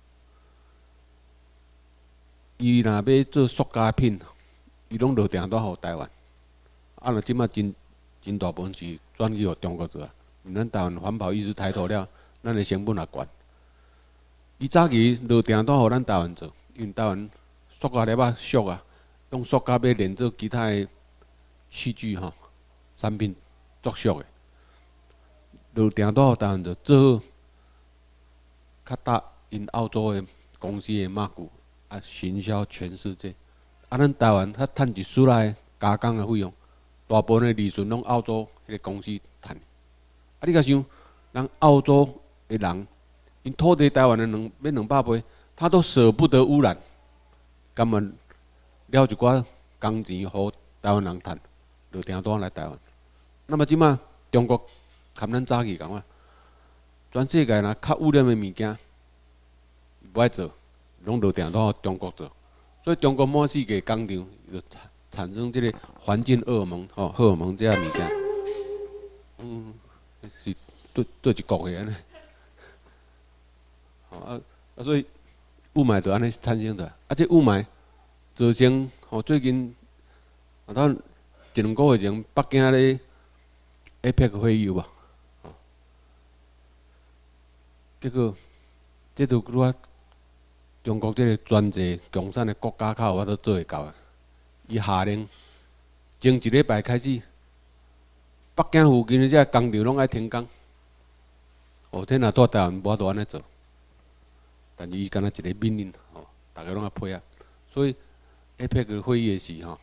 伊若要做塑胶品，伊拢落订单互台湾。啊，若即马真大部分是转去互中国做啊。因咱台湾环保意识抬头了，咱的成本也悬。伊早期落订单互咱台湾做，因为台湾塑胶粒仔俗啊，用塑胶要连做其他的器具吼， 产品作俗的，就定到台湾就做好较搭因澳洲的公司的马具，啊，行销全世界。啊，咱台湾较趁一丝仔加工的费用，大部分的利润拢澳洲迄个公司趁。啊，你甲想，人澳洲的人，因土地台湾的要200倍，他都舍不得污染，甘嘛了一寡工钱，互台湾人趁，就订单来台湾。那么即马中国含咱早起共款，全世界若较污染的物件，不爱做，拢就订单互中国做。所以中国满世界工厂就产生即个环境荷尔蒙，荷尔蒙这物件，是对一国的安尼，所以雾霾就安尼产生的。这雾霾造成最近到1、2个月前，北京咧 APEC 会议有无？结果这都拄中国这个专制共产的国家较有法度做会到的。伊下令前1礼拜开始，北京附近的这工厂拢爱停工。这若在台湾无法度安尼做，但是伊敢若一个命令，大家拢爱配合。所以 APEC 会议的时迄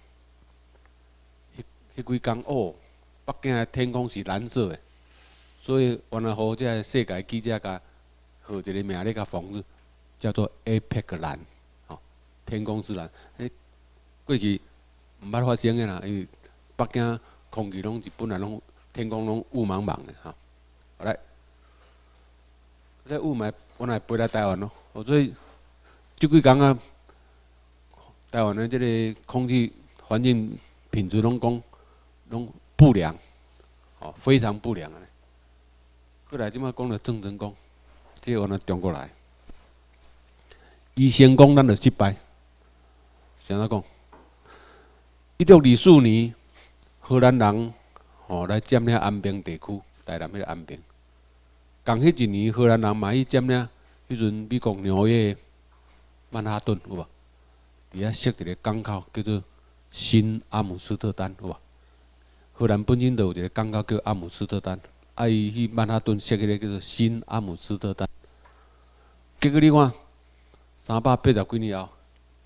几天北京的天空是蓝色的，所以原来互这世界记者甲号一个名咧甲封住。叫做 APEC 蓝，天空之蓝。过去毋捌发生的啦，因为北京空气拢是本来拢天空拢雾茫茫的好来，这雾霾本来飞来台湾咯，所以这几天啊，台湾的这个空气环境品质拢不良，非常不良啊。过来即摆讲了郑成功，这个往中国来。伊成功，咱就失败。啥怎讲？1624年，荷兰人来占领安平地区，台南迄个安平。同迄一年，荷兰人嘛去占领迄阵美国纽约曼哈顿，有无？伫遐设一个港口叫做新阿姆斯特丹，有无？荷兰本身就有一个港口叫阿姆斯特丹，伊去曼哈顿设迄个叫做新阿姆斯特丹。结果你看。380几年后，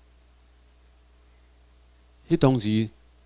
迄当时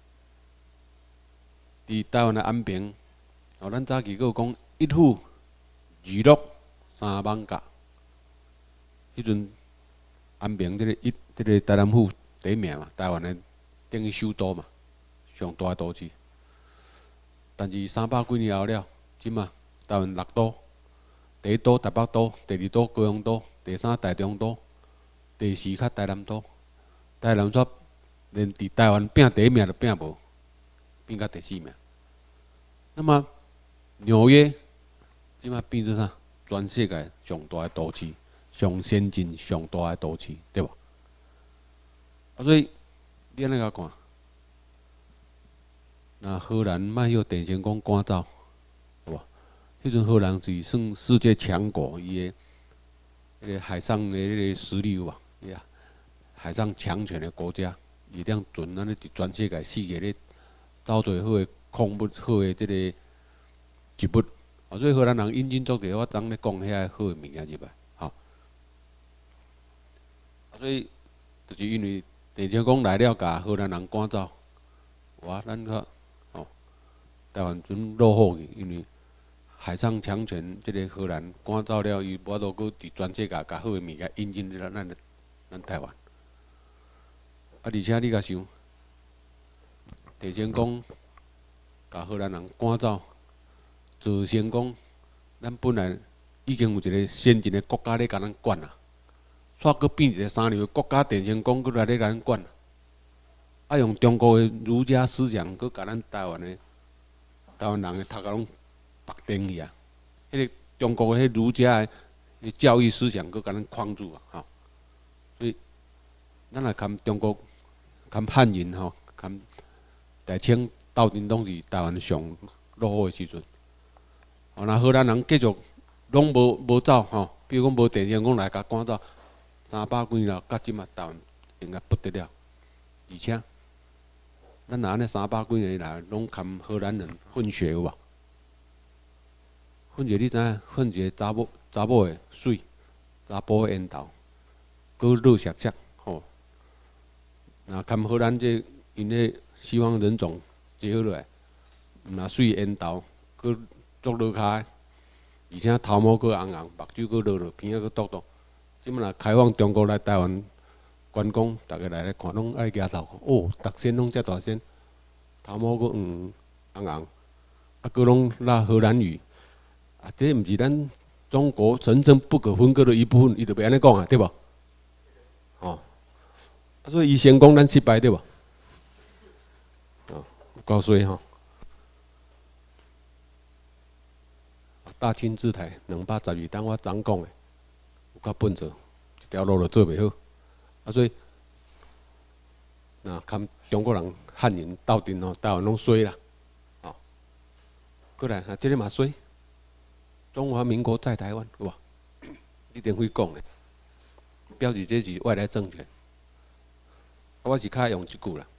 伫台湾的安平，咱早期佫有讲一户娱乐3万甲。迄阵安平这个台南府第一名嘛，台湾的等于首都嘛，上大的都市。但是300几年后了，即嘛台湾6都，第一都台北都，第二都高雄都，第三台中都。第4较台南都，台南煞连伫台湾拼第一名都拼无，拼到第4名。那么纽约即马变做啥？全世界上大的都市，上先进、上大的都市，对无？所以你安尼甲看，那荷兰卖迄个郑成功赶走，有无？迄阵荷兰是算世界强国，伊的迄个海上的迄个实力有无？海上强权的国家，伊这样准咱咧伫全世界世界咧找最好的矿物、好的即个植物，所以荷兰人引进足侪，我当咧讲遐好的物件入来，所以就是因为郑成功来了，甲荷兰人赶走，咱个台湾阵落后去，因为海上强权即个荷兰赶走了，伊无法度搁伫全世界甲好的物件引进入咱台湾。而且你甲想，郑成功甲荷兰人赶走，造成讲咱本来已经有一个先进的国家咧甲咱管啊，煞搁变一个三流的国家，郑成功搁来咧甲咱管，用中国的儒家思想搁甲咱台湾人的头壳拢绑定去啊！迄个中国的迄儒家的教育思想搁甲咱框住啊！所以咱来看中国。含汉人含大清斗阵拢是台湾上落后的时阵。那荷兰人继续拢无走比如讲无郑成功来甲赶走，300几年了，到即嘛台湾应该不得了，而且咱若安尼300几年来，拢含荷兰人混血有无？混血你知影？混血查某的水，查甫的缘投，搁热灼灼吼。若含荷兰这因迄西方人种结合落来，若水缘投，搁足热骹，而且头毛搁红红，目睭搁落落，鼻仔搁嘟嘟。即摆若开放中国来台湾观光，逐个来看，拢爱举头。哦，逐身拢遮大身，头毛搁红红，啊，搁拢拉荷兰语。啊，这毋是咱中国神圣不可分割的一部分，伊就袂安尼讲啊，对无？哦，啊，所以伊成功，咱失败，对无？哦，有够衰吼！大清之台212当我昨讲的，有够笨拙，一条路都做袂好。啊，所以那看中国人汉人斗阵吼，台湾拢衰啦。哦，过来，啊，这个嘛衰。中华民国在台湾，有无？李登辉讲的，表示这是外来政权。我是较用一句啦，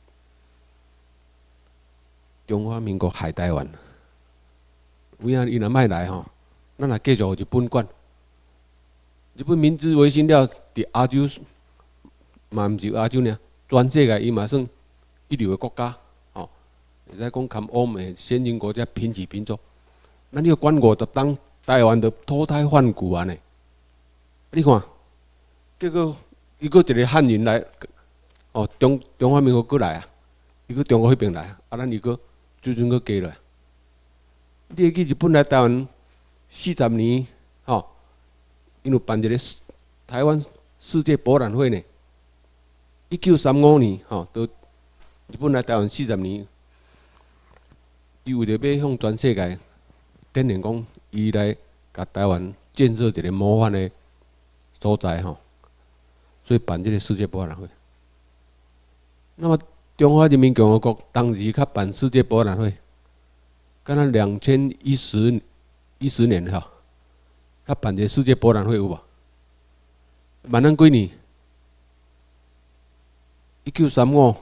中华民国害台湾。有影伊若莫来吼，咱若继续日本管。日本明治维新了，伫亚洲嘛毋是亚洲尔，全世界伊嘛算一流的国家，吼，会使讲跟欧美先进国家平起平坐。咱你要管50当。台湾就脱胎换骨安尼，你看，结果伊搁一个汉人来，哦，中华民国过来啊，伊搁中国迄边来，啊，咱伊搁最近搁加落来。你会去日本来台湾40年，吼，因有办一个台湾世界博览会呢。1935年，吼，到日本来台湾40年，伊为着要向全世界展现讲。伊来甲台湾建设一个模范的所在吼，所以办这个世界博览会。那么中华人民共和国当时较办世界博览会，敢若2010年吼，较办一个世界博览会有无？万咱几年？1935，65，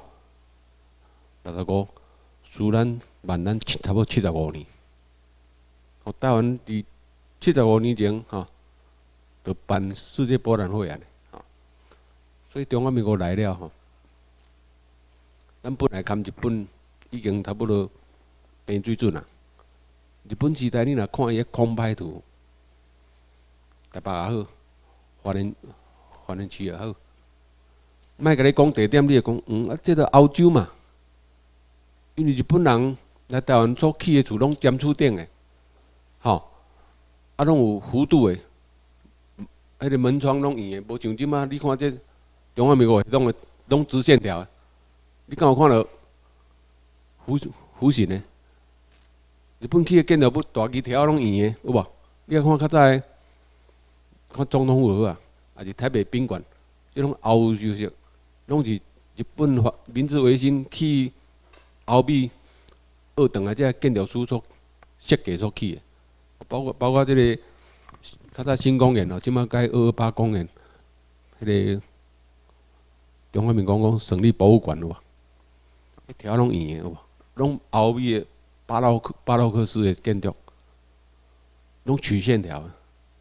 输咱万咱差不多75年。哦，台湾伫75年前，吼，就办世界博览会啊，吼，所以中华民国来了，吼，咱本来含日本已经差不多平水准啊。日本时代，你若看伊个空拍图，台北也好，花莲市也好，莫甲你讲地点，你就讲，啊，这个欧洲嘛，因为日本人来台湾所起的厝拢尖厝顶的。吼，啊，拢有弧度的，迄个门窗拢圆的，无像即马你看这中华民国拢直线条的，你敢有看到弧形的？日本起的建筑物大旗条拢圆的，有无？你看较早的，看总统府啊，还是台北宾馆，即种欧洲式，拢是日本明治维新去欧美二等的这建筑师所设计所起的。包括这个较早新公园哦，即马改228公园，迄个中华民国讲省立博物馆有无？迄条拢圆的有无？拢欧美的巴洛克式的建筑，拢曲线条的。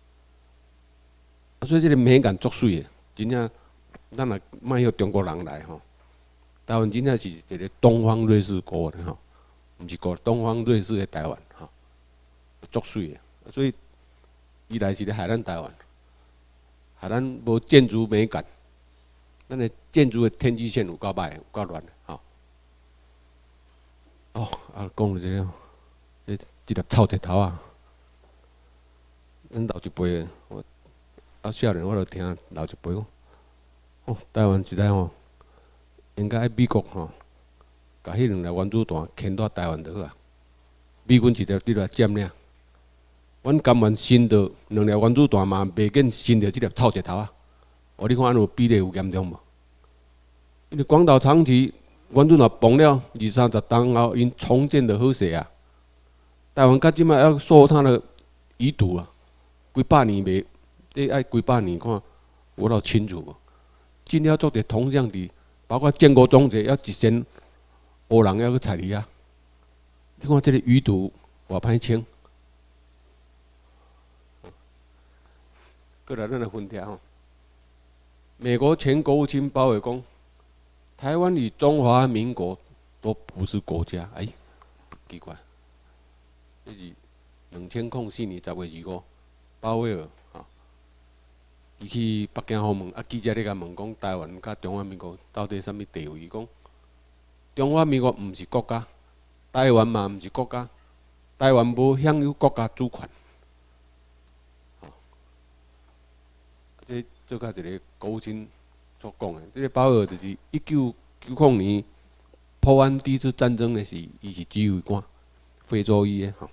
所以这个美感足水的，真正咱若莫许中国人来吼，台湾真正是一个东方瑞士国的吼，毋是国东方瑞士的台湾吼。足水的，所以伊来是咧害咱台湾，害咱无建筑美感，咱的建筑的天际线有够歹，有够乱的，吼。哦，啊，讲到这个，这粒臭铁头啊，咱老一辈的，少年我就听老一辈讲，哦，台湾时代吼，应该美国吼，甲迄两粒原子弹牵到台湾就好啊，美军直接伫来占领。阮甘愿新到两粒原子弹嘛，袂见新到即粒臭石头啊！哦，你看安有比例有严重无？因为广岛长崎原子弹崩了20-30吨后，因重建就好势啊。台湾到即摆要收他的遗毒啊，几百年袂，这爱几百年看我倒清楚无？尽了做者铜像伫，包括建国总节要一千无人还去踩你啊！你看这个鱼肚偌歹清。过来，咱来分析吼。美国前国务卿鲍尔讲，台湾与中华民国都不是国家。哎，奇怪，这是2004年10月25，鲍威尔吼，伊去北京访问，记者咧甲问讲，台湾甲中华民国到底什么地位？伊讲，中华民国毋是国家，台湾嘛毋是国家，台湾无享有国家主权。这甲一个国务卿所讲的，这个鲍尔就是1990年破完第一次战争的时，伊是指挥官，非洲裔的吼。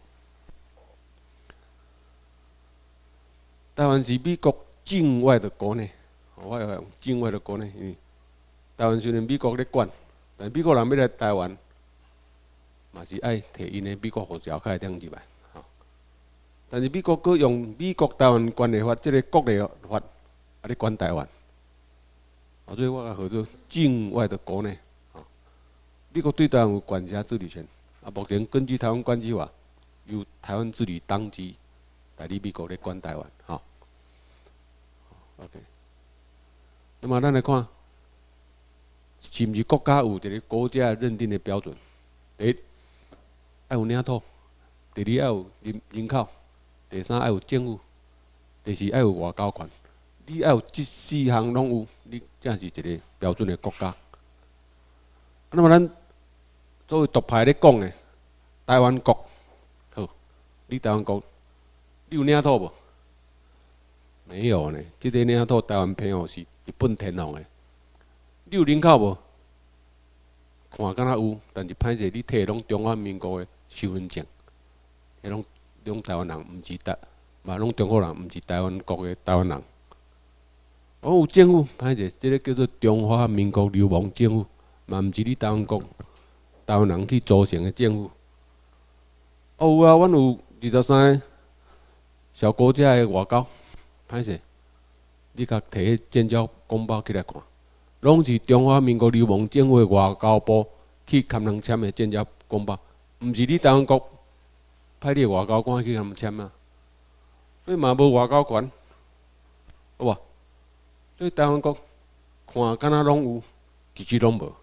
台湾是美国境外的国内，我要用境外的国内，因为台湾虽然美国咧管，但美国人要来台湾，嘛是爱摕因的美国护照才会当入来。吼，但是美国佫用美国台湾关系法这个国内法。啊！咧管台湾，所以我甲号做境外的国内。美国对台湾有管辖治理权。目前根据台湾关系法，由台湾治理当局代理美国咧管台湾。OK。那么咱来看，是毋是国家有一个国家认定的标准？第一，要有领土；第二，要有人口；第三，要有政府；第四，要有外交权。你要有这4项拢有，你才是一个标准的国家。那么咱作为独派咧讲的台湾国，好，你台湾国，你有领土无？没有呢，这个领土台湾朋友是日本天皇的。你有人口无？看敢若有，但是歹势你摕拢中华民国的身份证，迄拢台湾人，毋是嘛拢中国人，毋是台湾国的台湾人。有政府，歹势，这个叫做中华民国流亡政府，嘛毋是你台湾国台湾人去组成的政府。有啊，阮有23个小国家的外交，歹势，你甲摕迄建交公报起来看，拢是中华民国流亡政府的外交部去签人签的建交公报，毋是你台湾国派你的外交官去他们签啊，所以嘛无外交权，好无？所以台湾国看敢若拢有，其实拢无。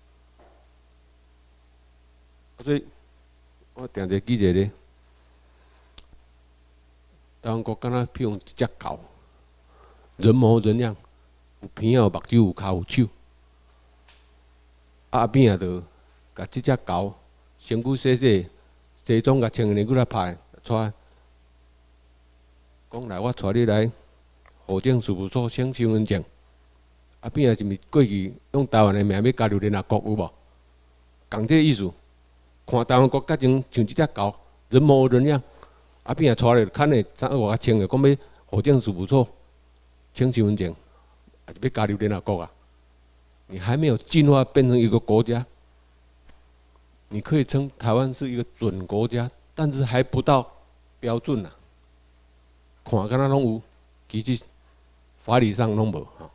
所以我定一个记者咧，台湾国敢若譬如一只狗，人模人样，有鼻有目睭有骹有手，阿扁就甲即只狗身躯洗，西装甲穿下过来拍，带，讲来我带你来。户政事务所省身份证，啊变啊是毋是过去用台湾的名要加入联合国有无？共这个意思，看台湾国甲前像即只狗，人模人样，啊变啊带咧牵咧衫外穿的，讲要户政事务所省身份证，啊要加入联合国啊？你还没有进化变成一个国家，你可以称台湾是一个准国家，但是还不到标准啊。看敢若拢有，其实。法理上拢无吼，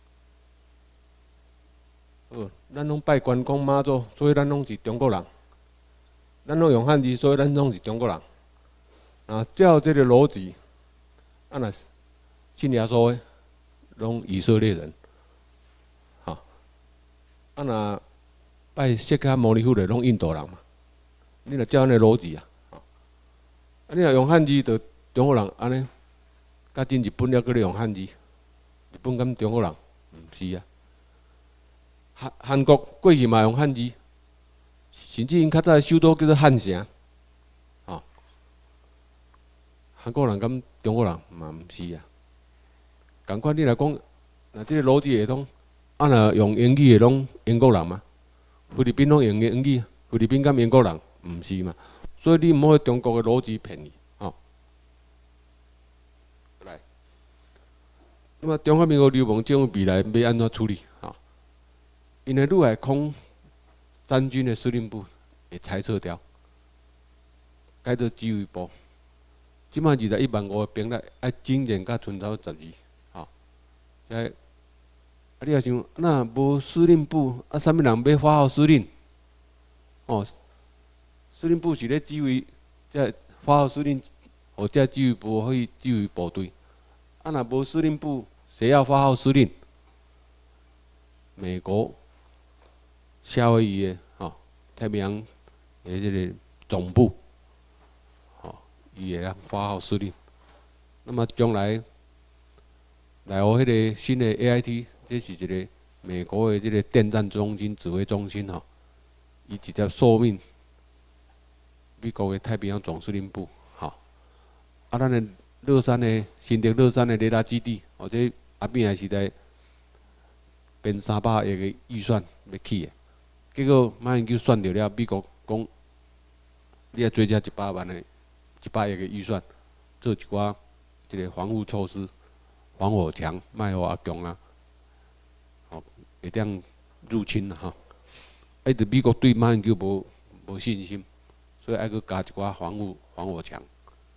咱拢拜关公妈祖，所以咱拢是中国人。咱拢用汉字，所以咱拢是中国人。啊，照这个逻辑，啊那信耶稣的，拢以色列人，吼，啊那拜释迦牟尼佛的，拢印度人嘛。你若照安尼逻辑啊，啊你若用汉字，就中国人安尼，甲进日本了，搁咧用汉字。日本敢中国人？毋是啊。韩国过去嘛用汉字，甚至因较早的首都叫做汉城，吼。韩国人敢中国人嘛毋是啊。共款你来讲，若即个逻辑会通，啊若用英语的拢英国人嘛？菲律宾拢用英语，菲律宾敢英国人？毋是嘛？所以你毋好中国的逻辑骗你。那么中华民国流亡政府未来要安怎处理？哈，因为陆海空三军的司令部会裁撤掉，改做指挥部。即摆215000个兵力，爱精简甲存操12，哈。你也想，那无司令部，啊，啥物人要发号施令？ 哦，司令部是咧指挥，即发号施令，或者指挥部去指挥部队。啊，若无司令部，谁要发号施令？美国、夏威夷的太平洋的这个总部，伊会当发号施令。那么将来来有迄个新的 AIT， 这是一个美国的这个电战中心指挥中心伊直接受命美国的太平洋总司令部，啊，咱的乐山的新竹乐山的雷达基地，这阿扁的时代编300亿的预算要起的，结果马英九选到了，美国讲你要追加100万的100亿的预算，做一寡这个防护措施，防火墙，卖互阿强啊，会当入侵啦一直美国对马英九无信心，所以爱去加一寡防火墙。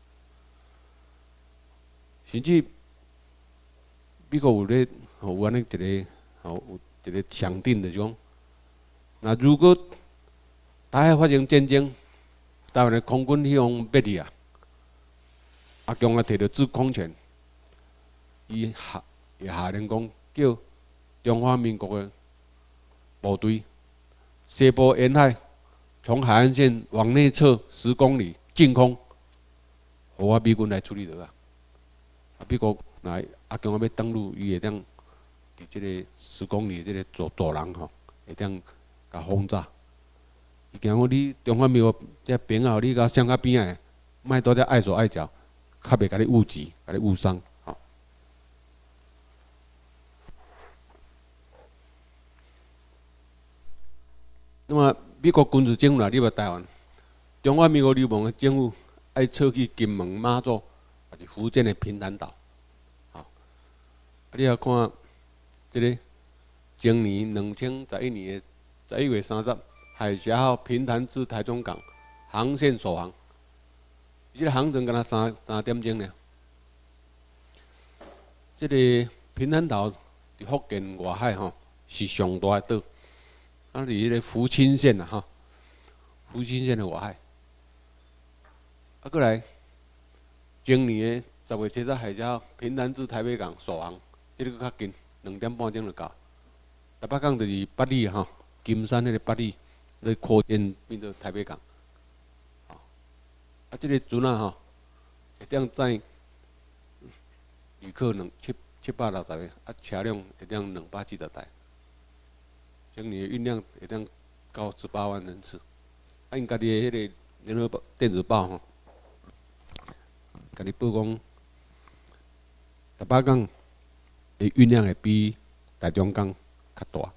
甚至美国有咧有安尼一个有一个想定的讲，那如果台海发生战争，台湾的空军去用灭去啊，阿强啊摕到制空权，伊下令讲叫中华民国的部队西部沿海，从海岸线往内侧10公里进空，互我美军来处理得啊。美国若阿强要登陆，伊会当伫即个10公里即个走廊会当甲轰炸。伊惊讲你中华民国这朋友，你甲相较边仔，莫拄则碍手碍脚，较袂甲你误击，甲你误伤。那么美国军事政府若入来台湾，中华民国流氓的政府爱撤去金门、马祖。是福建的平潭岛，你要看这个前年2011年的11月30，海峡号平潭至台中港航线首航，这个航程敢若3点钟呢。这个平潭岛伫福建外海是上大的岛，啊，伫迄个福清县福清县的外海，啊，过来。前年的10月7日，海峡号平潭至台北港首航，这个较近，2点半钟就到。台北港就是8里金山迄个8里，咧扩建变做台北港。啊，这个船会当载旅客760个，啊，车辆会当270台。前年的运量会当到18万人次。啊，因家己的迄个联合报电子报甲你报讲，台北港的运量会比台中港较大。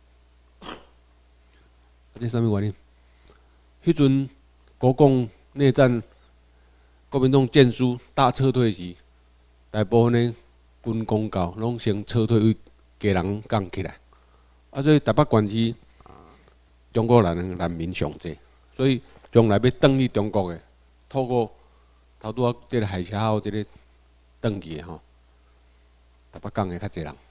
这啥物原因？迄阵国共内战，国民党建输大撤退时，大部分的军公教拢先撤退为家人港起来。啊，所以台北县市中国人的难民上济，所以将来要转去中国的，透过头拄啊，这个海峡号这个登记的台北港的较侪人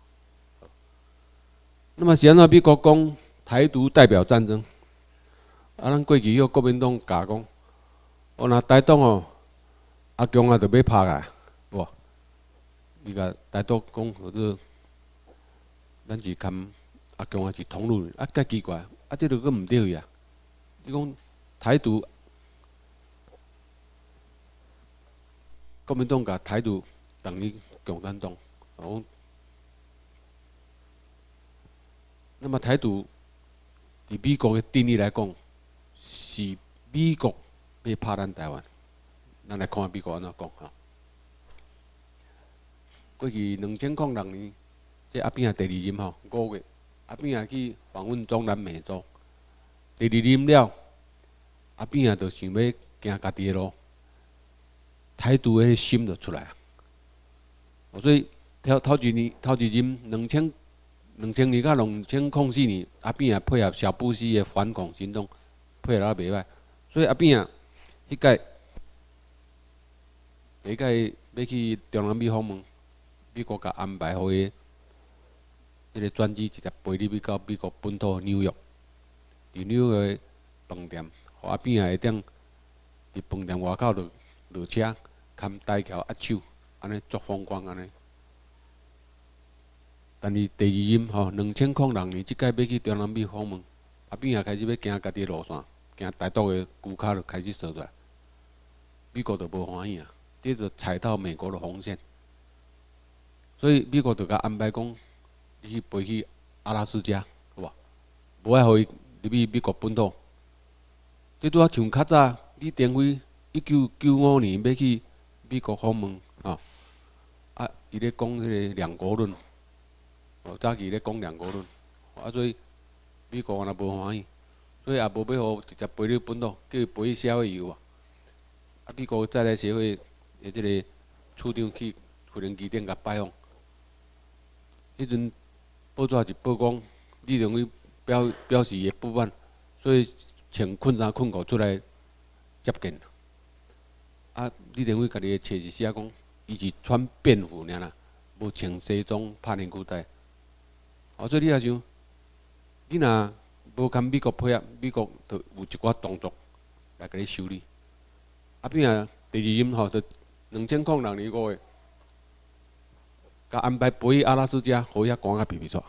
那么是安怎美国讲台独代表战争？啊，咱过去有国民党甲讲，若台独阿强就要拍来，无？伊甲台独讲，或者咱是含阿强是同路人，啊，介奇怪，啊，这个佫毋对呀？你讲台独？国民党甲台独等于共产党，那么台独伫美国的定义来讲，是美国要拍咱台湾。咱来看美国安怎讲过去2006年，这阿扁第2任5月，阿扁去访问中南美洲。第2任了，阿扁就想要行家己的路。台独的心就出来了，所以头一任2000年到2004年，阿扁也配合小布希的反恐行动，配合得袂歹，所以阿扁迄届第一届要去中南美访问，美国甲安排互伊迄个专机直接飞入去到美国本土纽约，伫纽约饭店，互边仔会当伫饭店外口落车，牵大桥握手，安尼足风光安尼。但是第二任2006年即届要去中南美访问，边仔开始要行家己的路线，行台独的旧骹就开始扫出来，美国就无欢喜啊，这就踩到美国的红线，所以美国就甲安排讲，你去飞去阿拉斯加，好无？无爱互伊入去美国本土。这拄啊像较早李登辉1995年要去美国访问伊咧讲迄个两国论，早期咧讲两国论，所以美国安尼无欢喜，所以也无要互直接飞去本土，叫伊飞去社会游美国在台协会的即个处长去飞行机顶甲拜访，迄阵报纸是报讲李登辉表示伊不满，所以穿困衫困裤出来接见。李登辉家己的册是写讲，伊是穿便服尔啦，无穿西装拍连裤带。所以你也想，你若无跟美国配合，美国就有一寡动作来甲你修理。边仔第二任就2006年5月，甲安排飞去阿拉斯加，互伊遐赶甲皮皮出。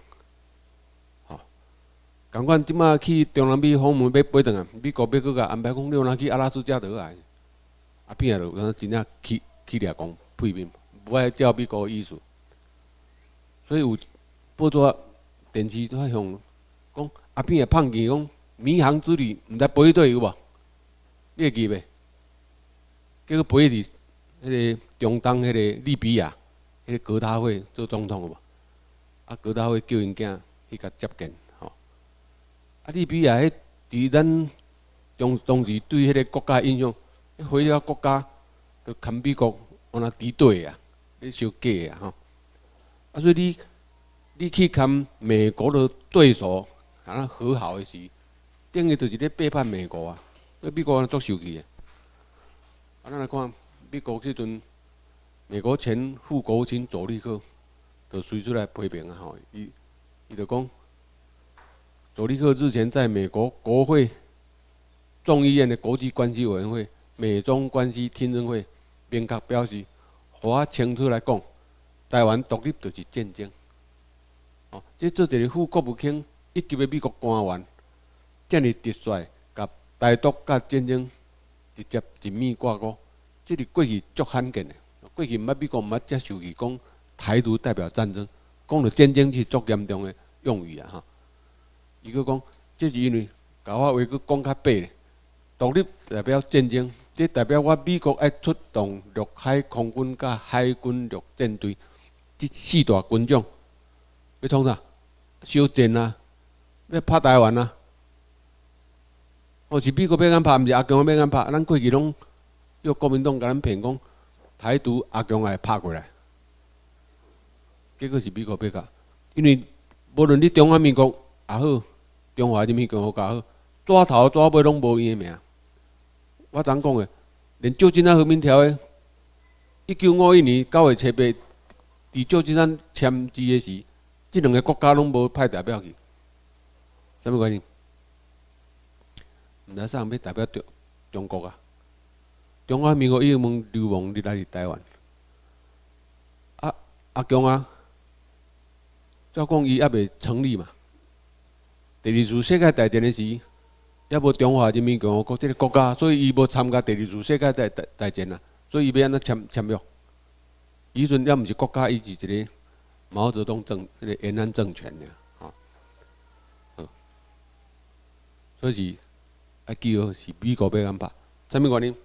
共款即马去中南美访问要飞转来，美国要搁甲安排讲，你若去阿拉斯加就好啊。边仔就真正去掠讲屁面，无爱照美国的意思。所以有报纸、电视都向讲边仔放弃讲民航之旅，毋知飞对有无？你会记袂？叫佢飞伫迄个中东迄个利比亚，迄个戈达会做总统有无？戈达会叫因囝去甲接见。利比亚迄伫咱当时对迄个国家印象，回了国家就跟美国安那敌对啊，咧相假啊所以你去跟美国的对手和好的时，等于就是咧背叛美国啊，所以美国安足生气的。咱来看美国迄阵，美国前副国务卿佐利克就随出来批评啊伊就讲。佐利克日前在美国国会众议院的国际关系委员会美中关系听证会明确表示，互我清楚来讲，台湾独立就是战争。这做一个副国务卿一级的美国官员，这么直率，甲台独甲战争直接紧密挂钩，这是过去足罕见的。过去美国毋捌接受去讲台独代表战争，讲到战争是足严重的用语啊伊佫讲，这是因为甲我话佫讲较白咧，独立代表战争，这代表我美国爱出动陆海空军甲海军陆战队，这四大军种要创啥？烧战啊，要拍台湾啊！是美国要安拍，毋是阿强要安拍。咱过去拢叫国民党甲咱骗讲，台独阿强会拍过来，结果是美国要甲，因为无论你中华民国也好，中华人民共和国也好，抓头抓尾拢无伊的名。我昨讲的，连旧金山和平条约，1951年9月7日，伫旧金山签字的时，这两个国家拢无派代表去，什么原因？毋知啥人要代表中国啊？中华民国已经流亡入来伫台湾，阿强啊，照讲伊还袂成立嘛？第二次世界大战的时，也无中华人民共和国这个国家，所以伊无参加第二次世界大战啊。所以伊要安怎签约？伊阵也毋是国家，伊是一个毛泽东迄个延安政权尔，所以是记号是美国要安排。啥物原因？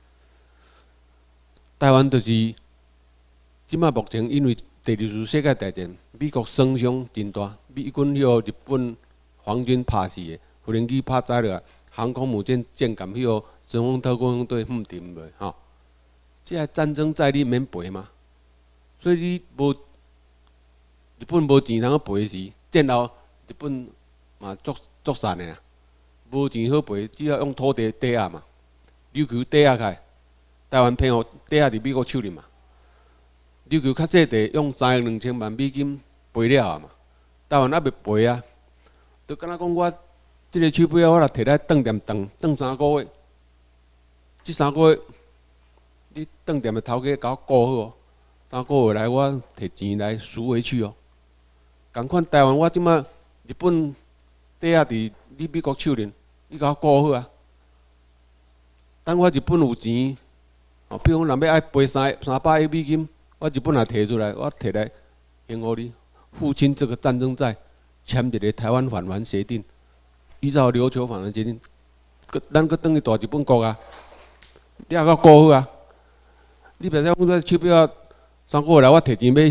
台湾就是即摆目前因为第二次世界大战，美国损伤真大，美军迄日本皇军拍死的，无人机拍载落，航空母舰舰舰迄神风特攻队横沉袂即个战争债你免赔吗？所以你无日本无钱通赔时，战后日本嘛作散的啊，无钱好赔，只好用土地抵押嘛，琉球抵押开，台湾偏互抵押伫美国手里嘛，琉球较细地用3亿2千万美金赔了啊嘛，台湾还袂赔啊。就敢若讲我即个手表我若摕来饭店当3个月，即3个月你饭店的头家甲我顾好哦，3个月来我摕钱来赎回去哦。共款台湾，我即马日本底下伫你美国手里，你甲我顾好啊。等我日本有钱，哦，比如讲若要爱赔300亿美金，我日本也摕出来，我摕来还互你，付清这个战争债，签一个台湾返还协定。依照琉球返还协定，咱搁等于大日本国啊，你也甲顾好啊。你别说我这手表3个月来，我摕钱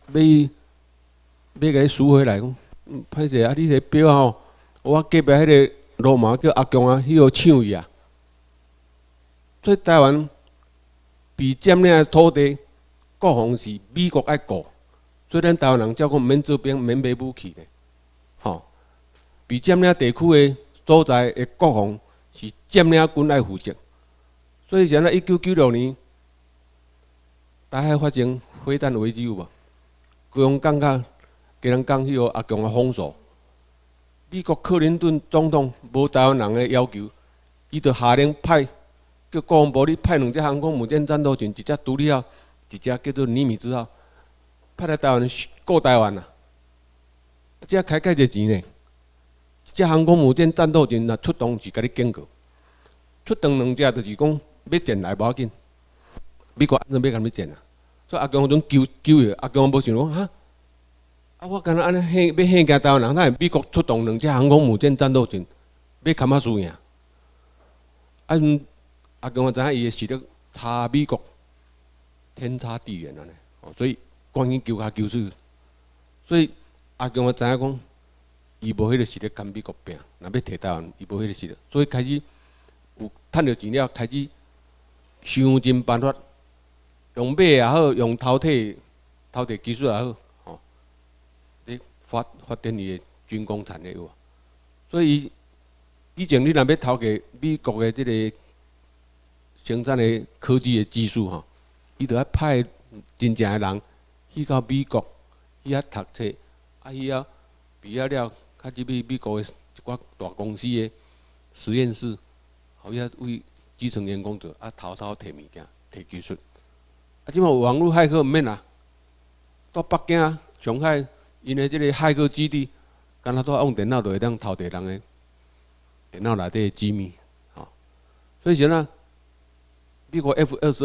要甲你赎回来，讲歹势啊！你个表吼，我隔壁迄个罗马叫阿强啊，迄个抢伊啊。所以台湾被占领的土地，国防是美国爱顾，所以咱台湾人才讲免做兵，免买武器咧，吼。被占领地区的所在的国防是占领军爱负责，所以现在1996年台海发生飞弹危机有无？高雄港甲给人讲迄个阿强的封锁，美国克林顿总统无台湾人的要求，伊就下令派叫国防部你派2只航空母舰战斗群，一只独立号，一只叫做尼米兹号，派来台湾顾台湾啊，这开介侪钱呢。这航空母舰战斗群若出动是甲你警告，出动2只就是讲要战来无要紧，美国安怎要甲你战啊？所以阿强迄种救伊，阿强无想讲哈，我干那安尼要吓惊台湾人，那美国出动2只航空母舰战斗群，要砍啊输赢。阿强知影伊的实力差美国天差地远安尼，所以赶紧救他救出。所以阿强知影讲。伊无迄个实力跟美国拼，若要摕台湾，伊无迄个实力，所以开始有趁着钱了，开始想尽办法，用买也好，用偷摕技术也好，吼，你发展伊的军工产业有无？所以以前你若要偷给美国的即个生产的科技的技术吼，伊着要派真正的人去到美国去遐读册，去遐毕业了。较入去美国的一寡大公司的实验室，后遐为基层员工做，偷偷摕物件、摕技术。即马有网络骇客毋免啦，到北京、上海，因的即个骇客基地，敢若用电脑就会当偷摕人的电脑内底的机密，吼。所以现在美国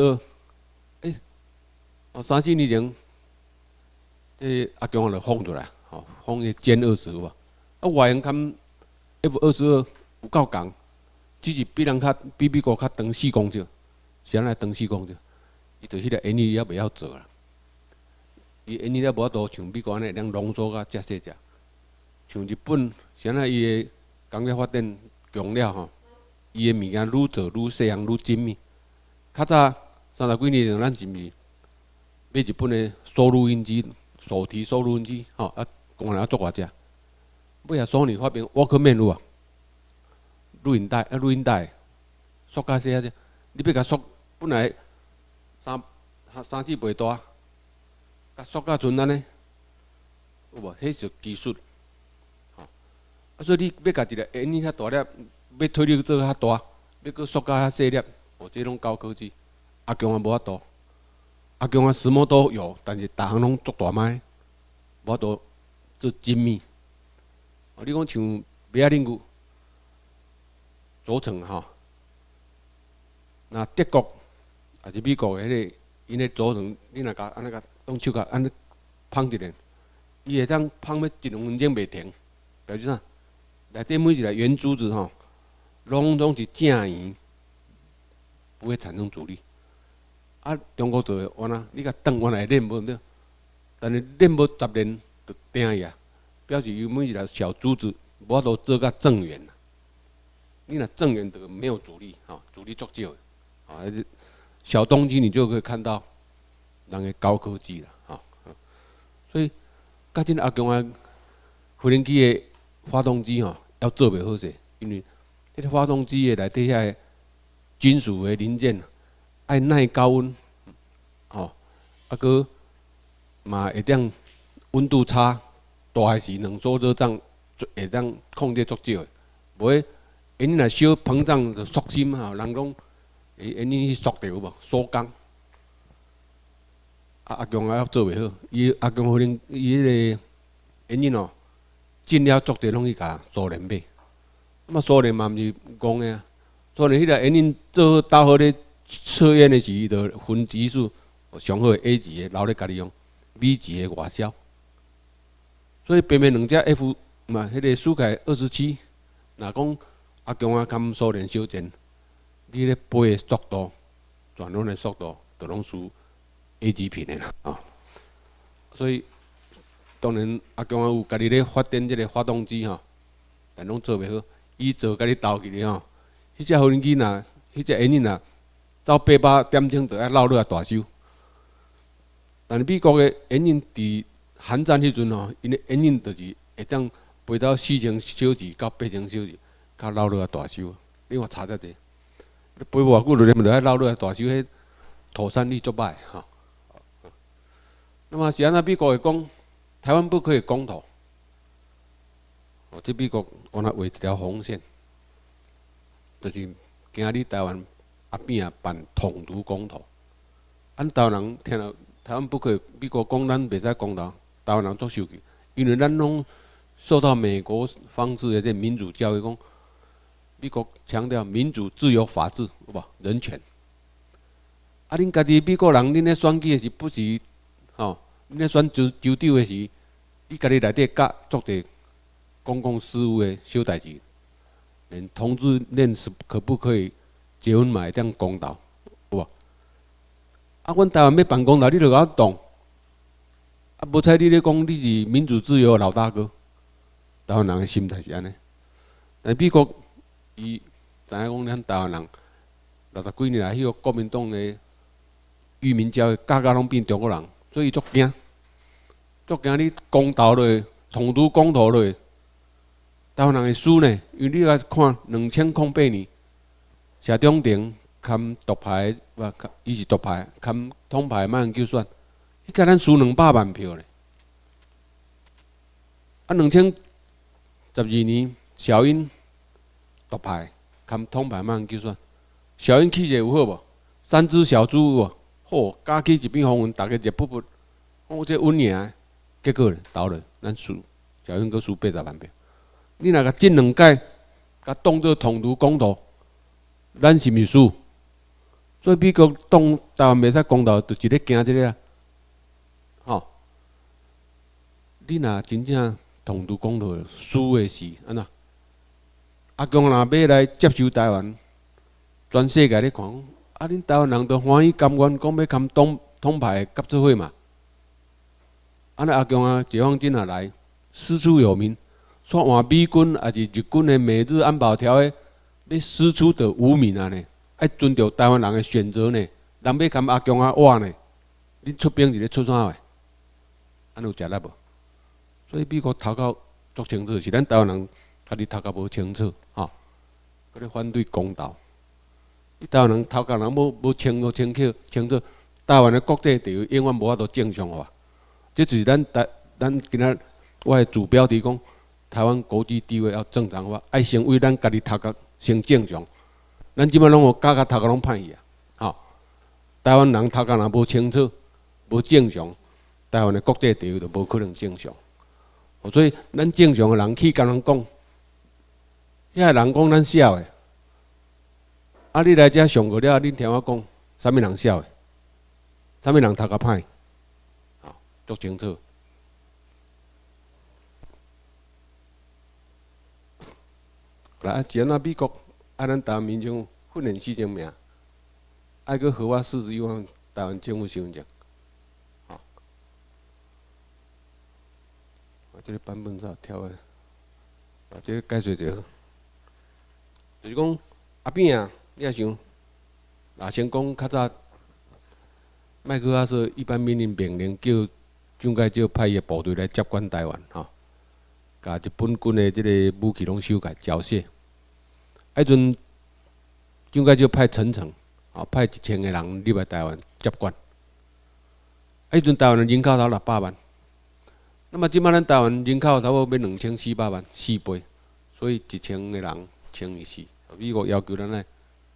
F-22，3、4年前，阿强就放出来，吼，放迄歼20有无？外形跟 F-22有够共，只是比美国较长4公尺，谁来长4公尺？伊就迄个原理也袂晓做啦。伊原理也无法度像美国安尼能浓缩甲遮细只，像日本谁来伊的工业发展强了吼，伊的物件愈做愈细项愈精密。较早30几年前，咱是毋是买日本的收录音机、手提收录音机，吼功能做偌只？尾下索尼发明Walkman有啊，录音带，缩较细只，你要甲缩本来三四倍大，甲缩甲阵安尼，有无？迄是技术，吼。所以你要甲一个烟较大粒，要推力做较大，要搁缩较细粒，这拢高科技。阿强也无法度，阿强什么都有，但是逐项拢足大卖，无法度做精密。你讲像马尔lingu组成吼，那德国还是美国的迄个，因个组成，你若甲安尼甲用手甲安尼捧一下，伊会当捧要1、2分钟袂停，表示啥？内底每一个圆珠子吼，拢是正圆，不会产生阻力。中国做的完啦，你甲断完来练无对，但是练无10年就定伊啊。表示有每一个小珠子，无法度做甲正圆啦。你若正圆就没有阻力，阻力足少的，小东西你就可以看到人的高科技啦，所以，甲即个阿强的飞行机的发动机要做袂好势，因为迄个发动机的内底遐金属的零件爱耐高温，搁嘛会当温度差。大还是冷缩热胀会当控制足少的， 无迄因若小膨胀就缩心吼，人讲因去缩掉无缩工。阿强也做袂好，阿强可能伊迄个因哦，进了足侪拢去甲苏联买，苏联嘛毋是戆诶啊，苏联迄个因做好斗好咧测验诶时，伊就分级数上好 A 级诶留咧家己用 ，B 级诶外销。所以偏偏两只 F 嘛，迄个苏凯27，若讲阿强啊，甲苏联小战，你咧飞诶速度、转轮诶速度，都拢输 A 级品诶啦，哦。所以当然阿强啊有家己咧发展即个发动机吼，但拢做袂好。伊做家己斗起咧吼，迄只无人机若，迄只引擎若走800点钟，就爱落落来大修。但是美国诶引擎伫韩战迄阵吼，因诶引擎就是会当飞到4000小时到8000小时，较落落来大修。你看差遮济，飞无偌久就爱落落来大修，迄妥善率足歹吼。那么是安怎美国会讲台湾不可以公投？哦，这美国原来画一条红线，就是惊你台湾后边啊办统独公投。咱台湾人听到台湾不可以，美国讲咱袂使公投，台湾人足受气，因为咱拢受到美国方式的这民主教育，讲美国强调民主、自由、法治，有无人权？啊，恁家己美国人，恁咧选举的是不是？吼，恁咧选州长的是，你家己内底教做者公共事务的小代志，连同志恋是可不可以结婚嘛会当公投，有无？啊，阮台湾要办公投，你著甲我动。啊，无采你咧讲你是民主自由的老大哥，台湾人的心态是安尼。但美国伊知影讲咱台湾人60几年来，迄个国民党的愚民教育教拢变中国人，所以足惊，足惊你公投落，统独公投落，台湾人会输呢。因为你来看2008年，谢长廷含独派，伊是独派，含统派马英九选。迄甲咱输200万票咧。啊，2012年小英独派含统派马英九选，小英气势有好无？3只小猪有无？好，加起一片风云，大家热噗噗。我这稳赢，结果咧投咧，咱输，小英阁输80万票。你若甲进2届，甲当做统独公投，咱是毋是输？所以美国当台湾袂使公投，就是咧惊即个啊。吼，你若真正统独公投输的是安怎？阿强若要来接收台湾，全世界咧看讲，啊，恁台湾人都欢喜甘愿讲要含统派的合作伙嘛。安尼阿强啊，解放军也来，师出有名，说换美军也是日军的美日安保条约，你师出就无名啊呢，爱尊重台湾人的选择呢，人要含阿强啊活呢，你出兵是咧出啥个？安有食力无？所以美国头壳足清楚，是咱台湾人家己头壳无清楚，吼，搁咧反对公投。你台湾人头壳人无清楚，台湾的国际地位永远无法度正常化。这就是咱今仔我的主标题讲，台湾国际地位要正常化，爱先为咱家己头壳先正常。咱即摆拢有教头壳拢歹去啊，吼！台湾人头壳若无清楚、无正常。台湾的国际地位就无可能正常，所以咱正常的人去甲人讲，遐个人讲咱笑的，啊！你来遮上课了，恁听我讲，啥物人笑的，啥物人头壳歹，啊，足清楚。来，既然美国爱咱台湾民众训练4千名，爱去核发41万台湾政府身份证。这个版本上跳的，这个解释者，就是讲阿扁啊，你也想，先讲较早，麦克阿瑟一般命令叫蒋介石派伊的部队来接管台湾，吼，甲日本军的这个武器拢收起缴械。迄阵蒋介石派陈诚，派1000个人入来台湾接管。迄阵台湾的人口才600万。那么，即摆咱台湾人口差不多要2400万，4倍， 所以1000个人乘以4，美国要求咱来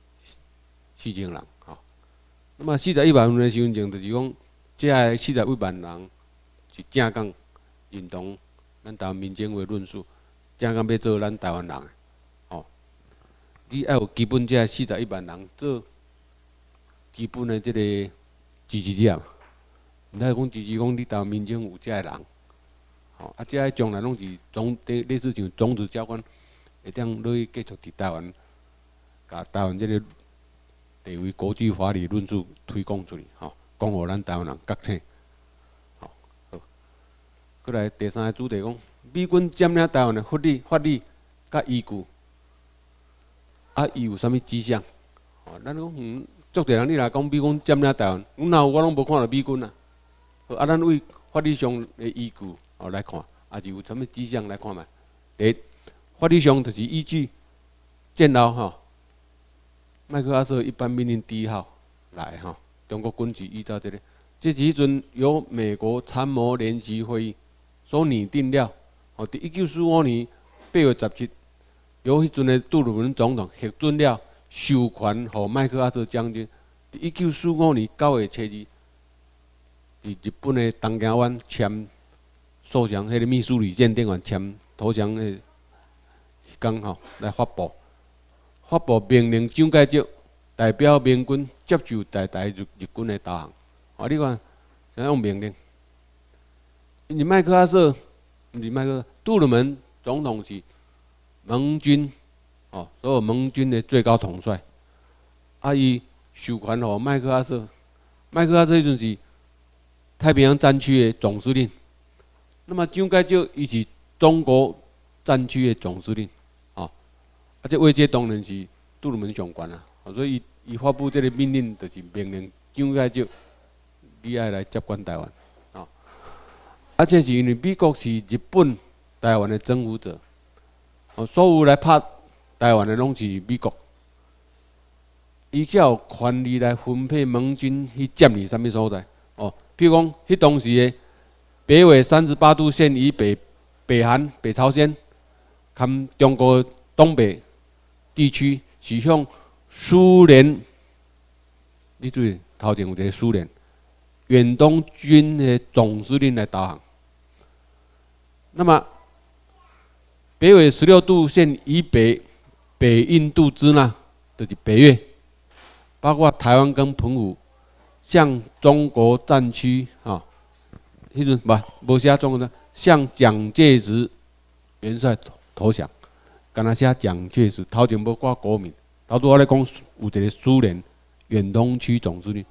4000人，吼。那么41万份的身份证，就是讲，这41万人是正港认同咱台湾民政府论述，正港要做咱台湾人的，吼。你要有基本这41万人做基本的这个支持者嘛，毋通讲支持讲你台湾民政府这个人。啊，这将来拢是类似像种子教官，会当落去继续伫台湾，甲台湾这个地位国际法理论述推广出去，吼，讲互咱台湾人觉醒，吼。好，过来第三个主题讲，美军占领台湾的法理甲依据，啊，伊有啥物迹象？吼，咱讲足侪人你若讲美军占领台湾，我拢无看到美军啊。啊，咱为法理上的依据。来看，也是有啥物迹象来看嘛？第一，法律上就是依据战后麦克阿瑟一般命令第1号来中国军局依照这是迄阵由美国参谋联席会议所拟定了，伫1945年8月17，由迄阵的杜鲁门总统核准了，授权予麦克阿瑟将军，伫1945年9月7日，伫日本的东京湾签。受降，迄个秘书旅舰电员签投降的天来发布命令蒋介石代表民军接受台日军的投降。你看，怎样命令？因为麦克阿瑟，毋是麦克，杜鲁门总统是盟军，所有盟军的最高统帅。伊授权予麦克阿瑟，麦克阿瑟迄阵是太平洋战区的总司令。那么蒋介石伊是中国战区的总司令，这位阶当然是杜鲁门上悬啦，所以伊发布这个命令，就是命令蒋介石你爱来接管台湾，这是因为美国是日本台湾的征服者，所有来拍台湾的拢是美国，伊才有权利来分配盟军去占领啥物所在，譬如讲，迄当时的。北纬38度线以北，北韩、北朝鲜，含中国东北地区是向苏联，你注意，头前有一个苏联远东军的总司令来导航。那么北纬16度线以北，北印度支那，就是北越，包括台湾跟澎湖，向中国战区迄阵无写中国向蒋介石元帅投降，敢若写蒋介石，头前无挂国民，头拄我咧讲有一个苏联远东区总司令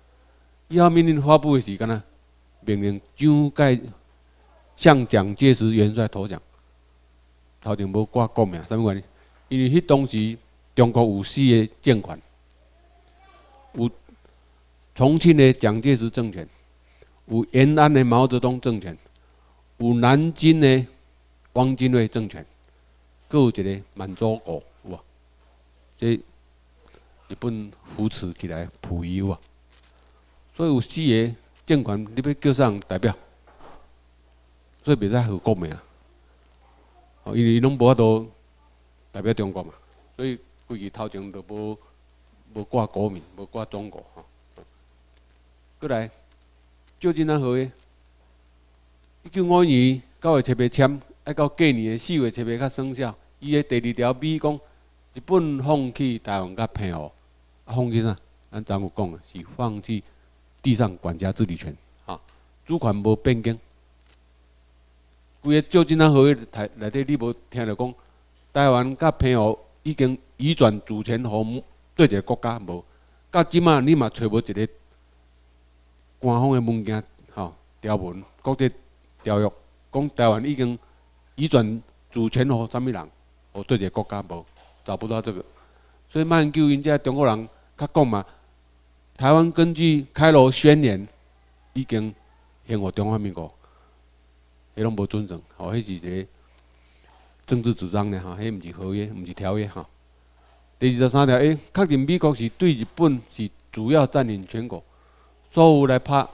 ，1号命令发布的是敢若命令向蒋介石元帅投降，头前无挂国名，啥物原因？因为迄当时中国有4个政权，有重庆的蒋介石政权。有延安的毛泽东政权，有南京的汪精卫政权，阁有一个满洲国，有无？这日本扶持起来溥仪有无？所以有4个政权，你要叫啥人代表？所以袂使号国名，因为伊拢无法度代表中国嘛，所以规矩头前就无挂国民，无挂中国过来。旧金山合约，1952年9月7日签，爱到隔年的4月7日才生效。伊的第2条美讲，日本放弃台湾甲澎湖，放弃啥？咱昨有讲是放弃地上管辖治理权，主权无变更。规个旧金山合约内底，你无听着讲，台湾甲澎湖已经移转主权予对一个国家无？到即马你嘛找无一个。官方的文件，条文、国际条约，讲台湾已经移转主权予啥物人，予对一个国家无，找不到这个。所以马英九因遮中国人较讲嘛，台湾根据开罗宣言已经献予中华民国，迄拢无准证，迄是一个政治主张呢，迄毋是合约，毋是条约第23条，确定美国是对日本是主要占领全国。所有来拍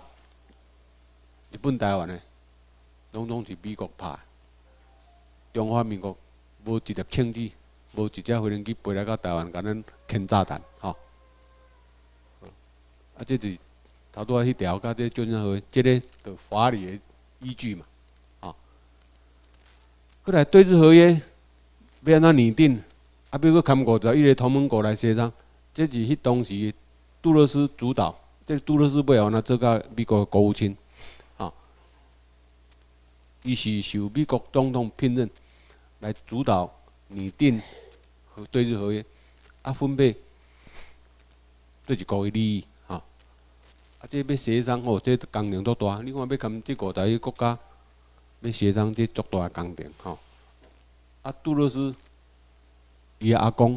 日本台湾的，拢是美国拍，中华民国无一粒枪支，无一只飞行机飞来到台湾，甲咱牵炸弹，吼。啊，这是头拄仔迄条，甲这旧金山合约，这个的法理的依据嘛，吼。过来对日合约要安怎拟定？啊，比如讲看5条，伊个同盟国来协商，这是迄当时杜勒斯主导，这杜勒斯尾后呢做甲美国国务卿，吼。伊是受美国总统聘任来主导拟定和对日合约，啊，分配对一国的利益，吼。啊，这要协商哦，这工程足大。你看要含这50个国家要协商，这足大的工程，吼。啊，杜勒斯伊阿公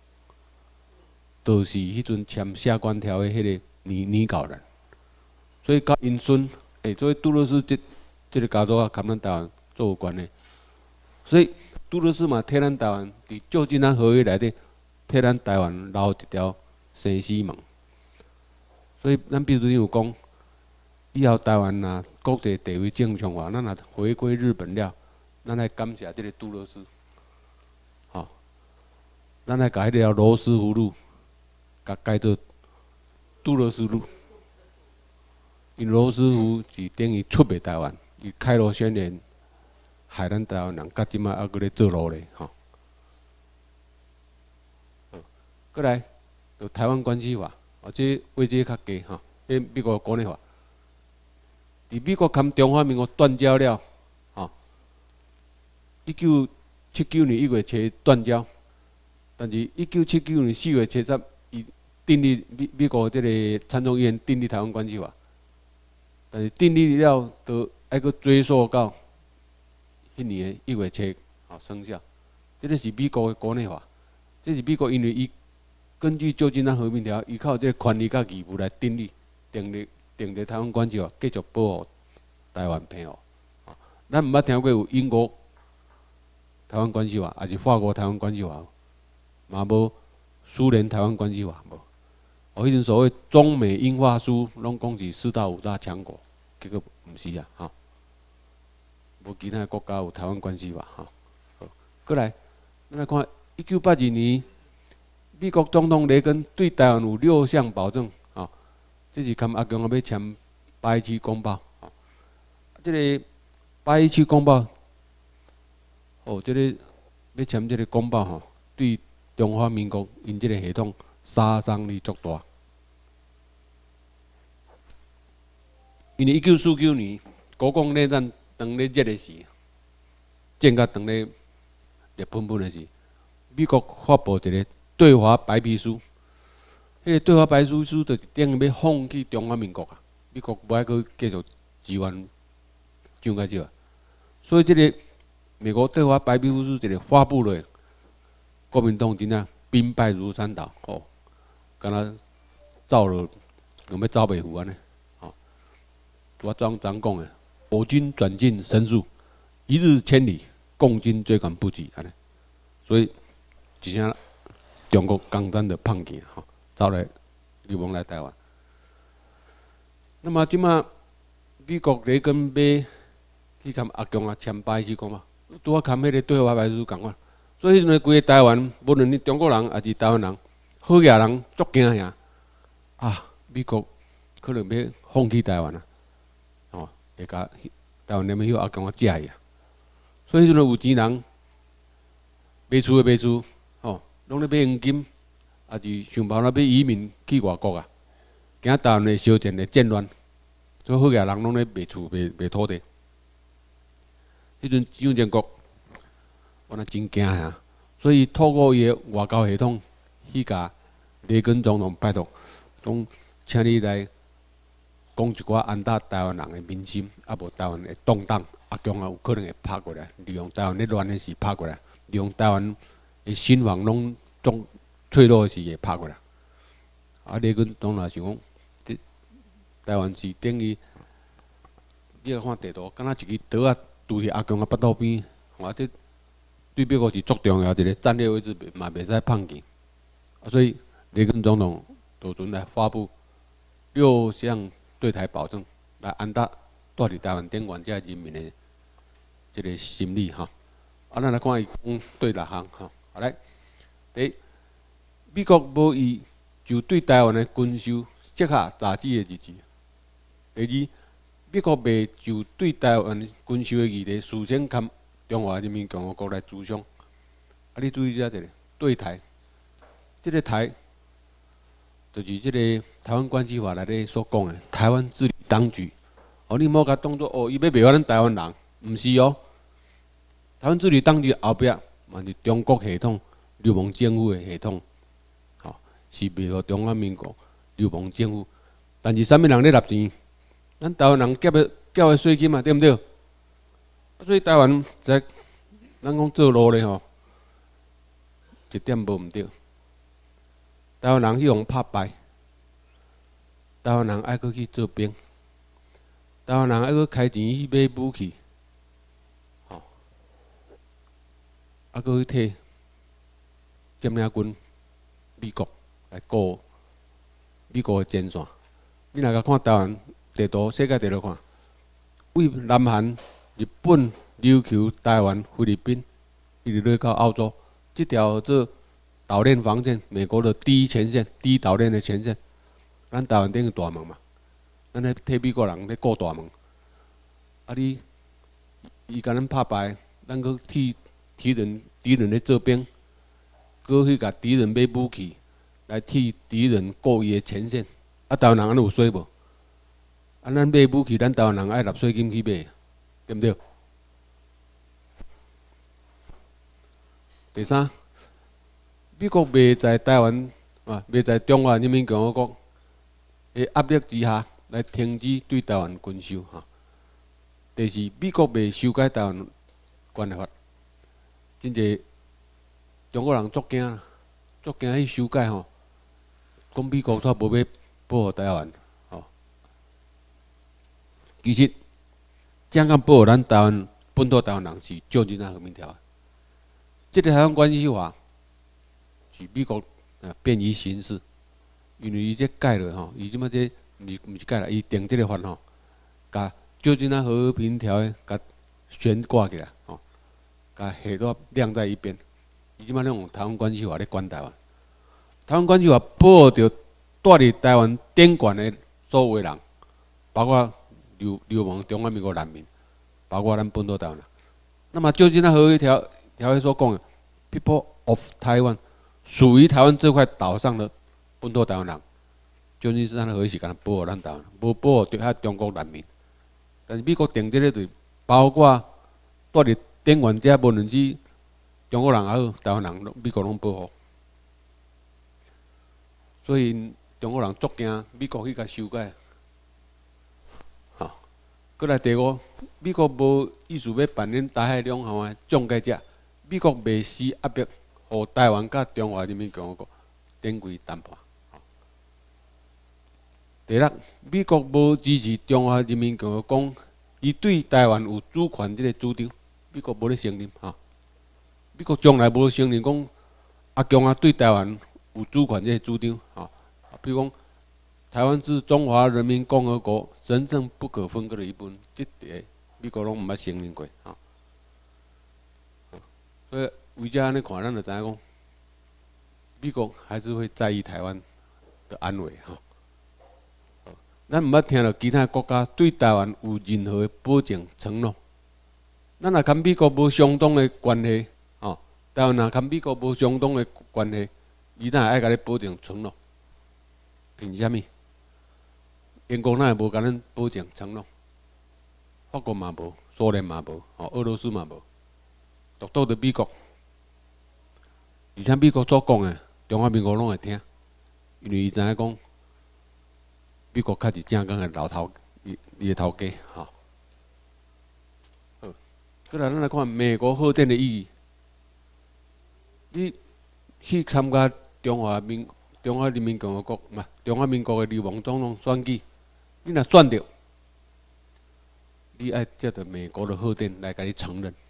就是迄阵签下关条的迄个拟稿人，所以甲因孙，所以杜勒斯这个家族啊，跟咱台湾做有关的。所以杜勒斯嘛，替咱台湾伫旧金山合约内底，替咱台湾留一条生死门。所以咱秘书长有讲，以后台湾若国际地位正常化，咱若回归日本了，咱来感谢这个杜勒斯，吼，咱来甲迄条罗斯福路，甲改做杜勒斯路。因罗斯福是等于出卖台湾。伊开罗宣言，害咱台湾人，到即摆还搁咧做路咧，吼。过来，就台湾关系法，这位阶较低，吼。这美国国内法，伫美国跟中华民国断交了，吼。1979年1月7日断交，但是1979年4月7日，伊订立美国这个参众议院订立台湾关系法，但是订立了都。还阁追溯到迄年的1月7日，生效。这个是美国的国内法，这是美国因为伊根据旧金山和平条，伊靠这个权利甲义务来订立台湾关系法，继续保护台湾平和。咱毋捌听过有英国台湾关系法，还是法国台湾关系法，嘛无苏联台湾关系法无。迄阵所谓中美英法苏，拢讲是4大5大强国，结果毋是啊，吼。无其他国家有台湾关系法，吼。过来，咱来看1982年，美国总统雷根对台湾有6项保证，吼。这是跟阿强要签817公报，吼。这个817公报，哦，这个要签这个公报，吼，对中华民国因这个系统杀伤力足大。因为1949年国共内战当咧热的时，战甲当咧热喷喷的时，美国发布一个对华白皮书。迄个对华白皮书就是等于要放弃中华民国啊，美国无爱去继续支援蒋介石啊。所以这个美国对华白皮书一个发布了，国民党真正兵败如山倒，吼，敢若走了，要走袂赴安尼。我昨讲的，我军转进深入，1日千里，共军追赶不及，安尼。所以，一声中国江山的胖见，吼，走来流亡来台湾。那么，即马美国雷根要去跟阿强签817公报，拄啊签迄个对华白皮书共款。所以，迄阵规个台湾，无论你中国人还是台湾人，好野人足惊吓啊！美国可能要放弃台湾啊！会甲台湾人民阿强食伊啊，所以迄阵有钱人买厝的买厝，吼，拢咧买黄金，也是想办法要移民去外国啊，惊台湾的烧钱的战乱，所以好个人拢咧卖厝卖土地。迄阵蒋经国，我那真惊吓，所以透过伊的外交系统去甲雷根总统拜托，讲请你来。讲一寡安搭台湾人的民心，啊无台湾会动荡，阿强也有可能会拍过来，利用台湾咧乱的时拍过来，利用台湾的心防拢总脆弱的时会拍过来。啊，雷根总统想讲，这台湾是等于，你来看地图，敢若一支刀啊，拄伫阿强的腹肚边，哇，这对美国是足重要一个战略位置，嘛袂使放弃。啊，所以雷根总统就阵来发布6项。对台保证，来安搭住伫台湾顶原遮人民的这个心理哈。 咱来看伊讲对6项吼。好来，第一，美国无以就对台湾的军售设下杂志的日子。第二，美国未就对台湾军售的议题事先向中华人民共和国来主张。你注意一下这个对台，这个台就是这个台湾关系法内底所讲的台湾治理当局。你莫甲当作伊要卖咱台湾人，毋是哦。台湾治理当局后壁嘛是中国系统、流氓政府的系统，是卖互中华民国流氓政府。但是啥物人咧纳钱？咱台湾人缴的税金嘛，对毋对？所以台湾在咱讲做路咧吼，一点无毋对。台湾人去互拍败，台湾人爱搁去做兵，台湾人爱搁开钱去买武器，搁去摕占领军美国来顾美国的前线。你若甲看台湾地图、世界地图看，为南韩、日本、琉球、台湾、菲律宾，一直落到澳洲，这条做岛链防线，美国的第一前线、第一岛链的前线，咱台湾等于大门嘛，咱咧替美国人咧顾大门。伊甲咱拍败，咱搁替敌人咧做兵，搁去甲敌人买武器，来替敌人顾伊的前线。台湾人安尼有衰无？咱买武器，咱台湾人爱纳税金去买，对毋对？第三，美国未在台湾未在中华人民共和国的压力之下来停止对台湾军售第四，美国未修改台湾关系法，真济中国人足惊去修改讲美国煞无要保护台湾其实怎敢保护咱台湾本土台湾人是旧金山和平条约。这个台湾关系法是美国便于行事，因为伊这改了伊即马这毋是改了，伊定这个法甲旧金山和平条约甲悬挂起来甲下头晾在一边。伊即马用台湾关系法咧管台湾，台湾关系法保护着住伫台湾边缘的所有人，包括流氓中华民国人民，包括咱本土台湾人。那么旧金山和平条约所讲的 ，People of Taiwan 属于台湾这块岛上的本土台湾人，旧金山和平是干保护咱台湾，无保护对中国人民。但是美国定这个对，包括住伫边缘者，无论是中国人也好，台湾人，美国拢保护。所以中国人足惊美国去甲修改。过来第五，美国无意思要扮演台海两岸的中介者，美国未施压迫，互台湾甲中华人民共和国展开谈判。第六，美国无支持中华人民共和国伊对台湾有主权这个主张，美国无咧承认美国从来无承认讲阿强对台湾有主权这个主张比如讲。台湾是中华人民共和国神圣不可分割的一部分，这个美国拢毋捌承认过所以为遮安尼看，咱就知影讲，美国还是会在意台湾的安危咱毋捌听到其他国家对台湾有任何的保证承诺。咱若跟美国无相当的关系台湾若跟美国无相当的关系，伊哪会爱甲你保证承诺？凭啥物？英国哪会无甲咱保证承诺？法国嘛无，苏联嘛无，俄罗斯嘛无，独到着美国。而且美国所讲的，中华民国拢会听，因为伊知影讲，美国较是正港的老头，伊的头家好，过来咱来看美国贺电的意义。你去参加中华人民共和国中华民国的流氓总统选举。你若选着，你爱接着美国的贺电来甲你承认。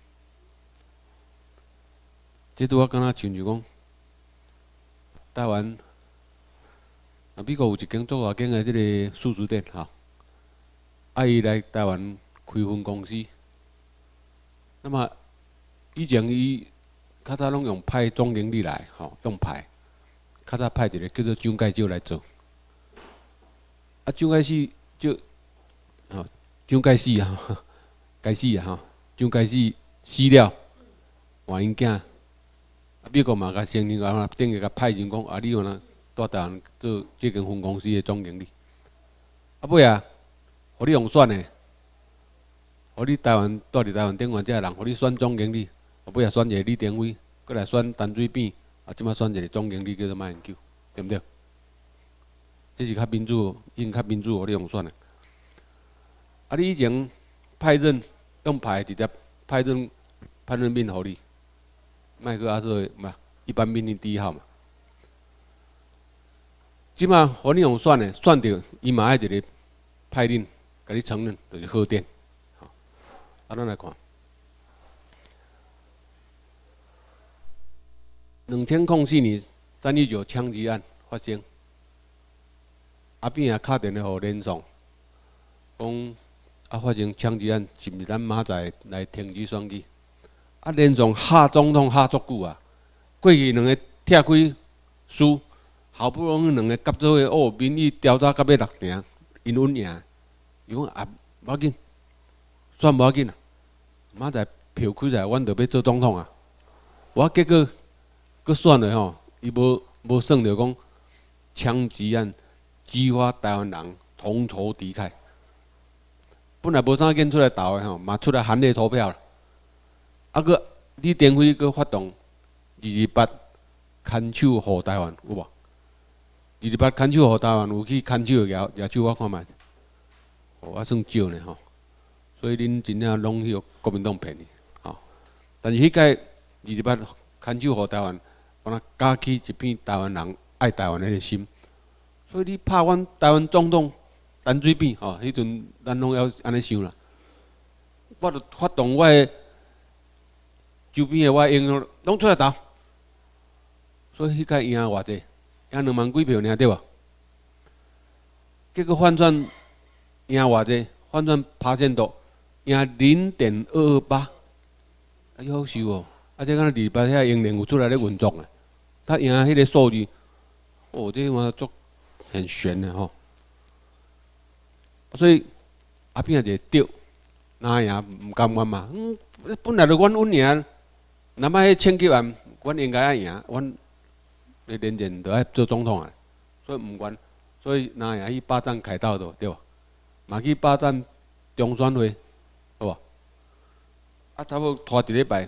这拄仔敢若亲像讲，台湾美国有一间做外间的这个素食店伊来台湾开分公司，那么以前伊较早拢用派总经理来，用派。较早派一个叫做蒋介石来做。啊，蒋介石就，蒋介石啊，该死啊！蒋介石死了，换因囝。美国嘛，甲承认啊，等于甲派人讲啊，你有呾带台湾做这间分公司的总经理。啊尾啊，互你用选的，互你台湾住伫台湾顶岸遮人，互你选总经理。后尾啊选一个李登辉，过来选陈水扁，啊，即摆选一个总经理叫做马英九，对毋对？这是较民主，因较民主，互你用选的。啊，你以前派任用派直接派任命互你。麦克阿瑟嘛，一般命令第一号嘛。即马互你用选的，选着伊嘛爱一个派任，甲你承认就是贺电。啊，咱来看，2004年319枪击案发生，阿扁也敲电话互连爽，讲啊发生枪击案，是毋是咱明仔来停止选举？啊，连总吓总统吓足久啊！过去两个拆开输，好不容易两个合作伙，哦，民意调查到要6成，因稳赢。伊讲啊，无要紧，选无要紧啊，明仔票开来，阮就要做总统啊！我结果佮选了吼，伊无算着讲枪击案激发台湾人同仇敌忾。本来无啥紧出来投的吼，嘛出来含泪投票了。啊，佮李登辉佮发动228牵手护台湾，有无？228牵手护台湾，有去牵手举手我看觅，我算少呢吼。所以恁真正拢迄个国民党骗你，吼。但是迄届228牵手护台湾，敢若加起一片台湾人爱台湾的心。所以你拍阮台湾总统陈水扁，吼，迄阵咱拢要安尼想啦。我著发动我的。周边的我英雄拢出来投，所以迄届赢偌济，赢2万几票尔对无？结果换算赢偌济，换算趴线度赢0.228，哎呦好笑哦！啊，这敢若228遐英联有出来咧运作咧，他赢迄个数字，哦，这嘛足很悬的吼。所以阿扁也对，哪赢唔甘愿嘛？本来就阮稳赢。那么迄千级案，阮应该爱赢，阮连任就爱做总统啊，所以毋管，所以哪样去霸占凯道的对吧？嘛去霸占中选会，好无？啊，差不多拖一礼拜，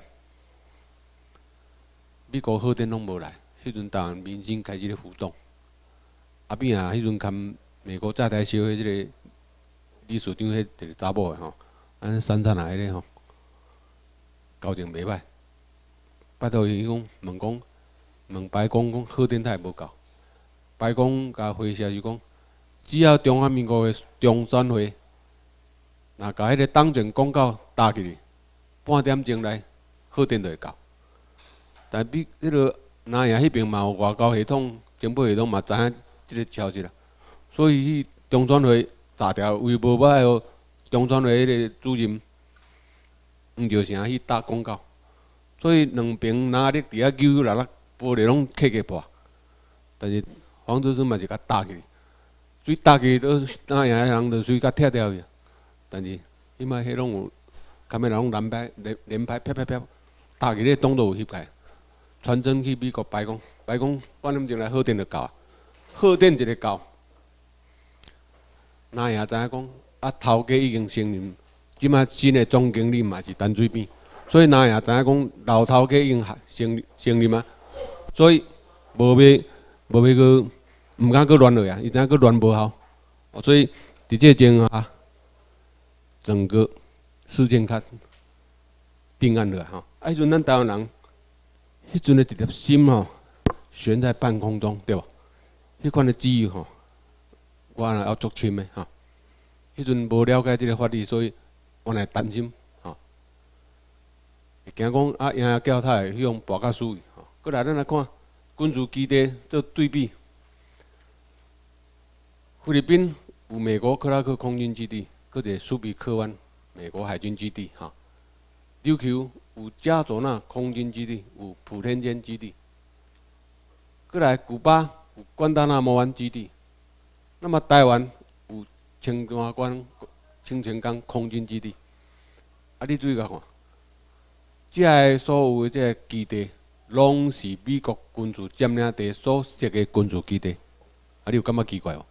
美国贺电拢无来，迄阵台湾民心开始咧浮动。阿扁啊，迄阵牵美国在台协会即个理事长，迄一个查某的吼，安山产来咧吼，交情袂歹。拜托伊讲问白宫讲核电太无够，白宫甲回消息讲，只要中华民国的中选会，若甲迄个党政公告打起去，半点钟内核电就会到。但比迄个南亚迄边嘛有外交系统、情报系统嘛知影即个消息啦，所以去中选会炸掉，为无歹哦，中选会迄个主任黄兆成去打公告。所以两边哪咧伫遐揪啦，玻璃拢磕磕破。但是黄志顺嘛就甲打起，所以打起都哪样人就随甲拆掉去。但是伊嘛迄拢有，卡面人拢连排啪啪啪，打起咧动作有翕起，传真去美国白宫，白宫半点钟来核电就到，核电一个到，哪样知影讲啊头家已经承认，即马新的总经理嘛是陈水扁。所以哪也知影讲老头家已经成立嘛，所以无要去，毋敢去乱落啊，伊知影去乱无效，所以伫这前啊，整个事件较定案了哈。迄阵咱台湾人，迄阵的一粒心吼悬在半空中，对无？迄款的机遇吼，我若要足深的哈。迄阵无了解即个法律，所以我来担心。会惊讲啊，赢叫他会去用跋甲输去吼。过来，咱来看军事基地做对比。菲律宾有美国克空军基地，搁一个苏比克湾美国海军基地哈。琉球有加佐纳空军基地，有普天间基地。过来，古巴有关达纳摩湾基地。那么台湾有清泉岗空军基地。啊，你注意甲看，这个所有的这个基地，拢是美国军事占领地所设的军事基地。啊，你有感觉奇怪无？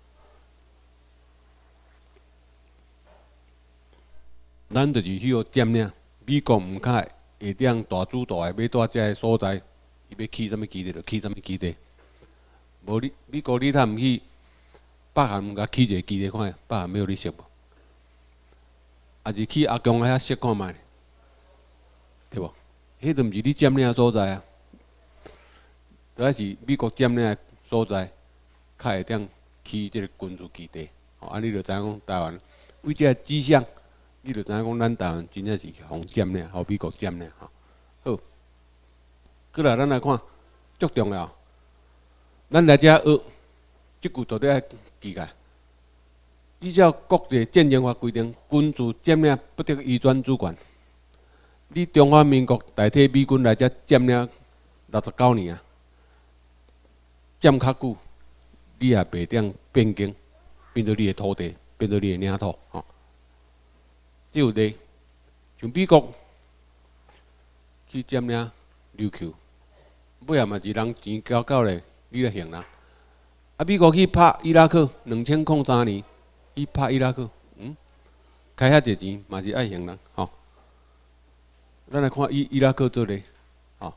咱就是去互占领，美国毋较会当大主大的要带遮个所在，伊要起啥物基地就起啥物基地。无你美国你通毋去北韩甲起一个基地看，北韩要你设无？也是去阿强遐设看觅，对无？迄都毋是你占领的所在啊，主要是美国占领的所在，较会当起即个军事基地。哦，啊，你就知影讲台湾为这个迹象。你就知影讲，咱台湾真正是互占领，互美国占领吼。好，过来咱来看，足重要。咱来遮学，即句绝对爱记起来。依照国际战争法规定，军事占领不得移转主权。你中华民国代替美军来遮占领69年啊，占较久，你也袂当变更，变做你的土地，变做你的领土吼。即有例，像美国去占领琉球，尾也嘛是人钱交到咧，你咧还人。啊，美国去拍伊拉克，2003年，伊拍伊拉克，开遐济钱嘛是爱还人，吼。咱来看伊拉克做例，吼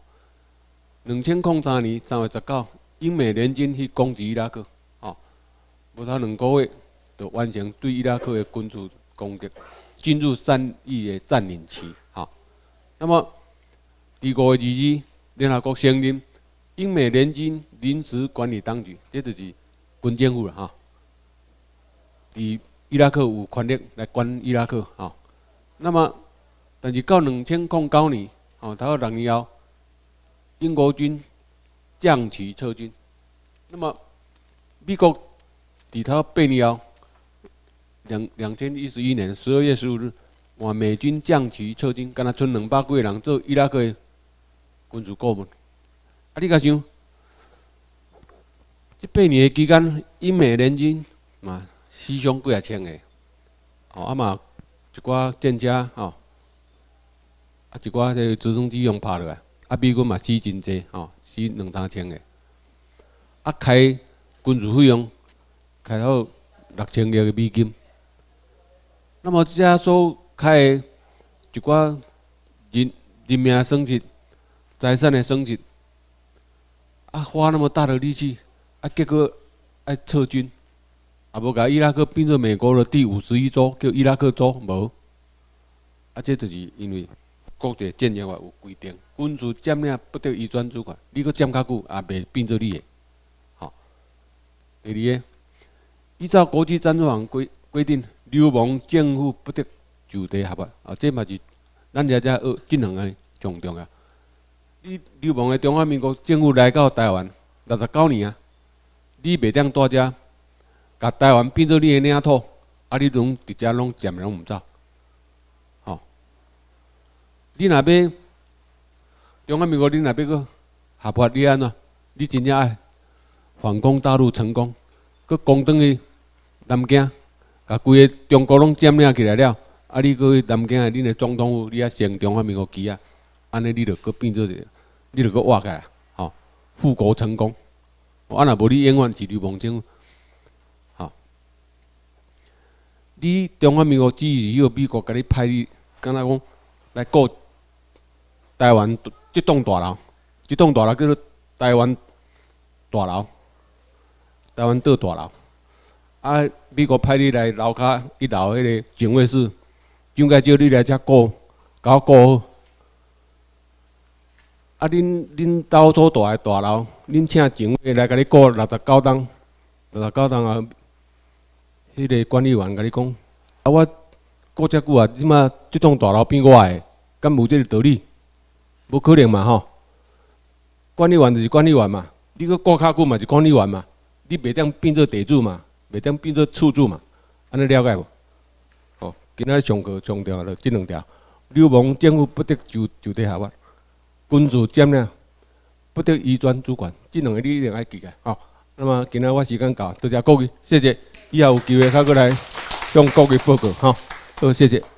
，2003年3月19，英美联军去攻击伊拉克，吼，无头2个月就完成对伊拉克的军事攻击。进入3亿的占领期，好。那么第5月22日，联合国承认英美联军临时管理当局，这就是军政府了哈。伊拉克有权力来管伊拉克，哈。那么，但是到2009年，哦，头6年后，英国军降旗撤军。那么，美国伫头8年后。2011年12月15日，换美军降旗撤军，敢若剩200几个人做伊拉克的军事顾问。啊，你甲想，这8年的期间，英美联军嘛死伤几啊千个，哦，啊嘛一寡战车吼，啊一寡这直升机用拍落来，啊美军嘛死真济，吼，死2、3千个，啊开军事费用开到6000亿个美金。那么这所开的一寡人命的损失、财产的损失，啊花那么大的力气，啊结果爱撤军，啊无甲伊拉克变做美国的第51州，叫伊拉克州无，啊这就是因为国际战争法有规定，军事占领不得移转主权，你搁占较久也袂变做你的，好。第2个，依照国际战争法规定。流亡政府不得就地合法，啊，这嘛是咱遮学这2个上重要。你流亡的中华民国政府来到台湾69年啊，你袂当在遮，甲台湾变做你的领土，啊，你拢伫遮拢占拢毋走，吼。你若要中华民国，你若要个合法，你安怎？你真正爱反攻大陆成功，佮攻转去南京。甲规个中国拢占领起来了，啊！你搁去南京的恁的总统府，你啊升中华民国旗啊，安尼你就搁变做一个，你就搁活起来，吼，复国成功。啊，若无你永远是流亡政府，吼。你中华民国只是迄个美国甲你派你，敢若讲来顾台湾这栋大楼，这栋大楼叫做台湾大楼，台湾岛大楼。啊！美国派你来楼骹1楼迄个警卫室，应该叫你来遮顾，甲我顾好。啊，恁兜所大个大楼，恁请警卫来甲你顾69栋，69栋啊，迄个管理员甲你讲，啊，我顾遮久啊，即马即栋大楼变我的，敢有这个道理？无可能嘛吼！管理员就是管理员嘛，你搁顾较久嘛是管理员嘛，你袂当变做地主嘛？袂当变做厝主嘛？安尼了解无？哦，今仔上课强调了即2条。 流氓政府不得就地下挖，军事占领不得移转主管，这两个你一定要记起。好，那么今仔我时间到，多谢各位，谢谢。以后有机会再过来向各位报告。好，谢谢。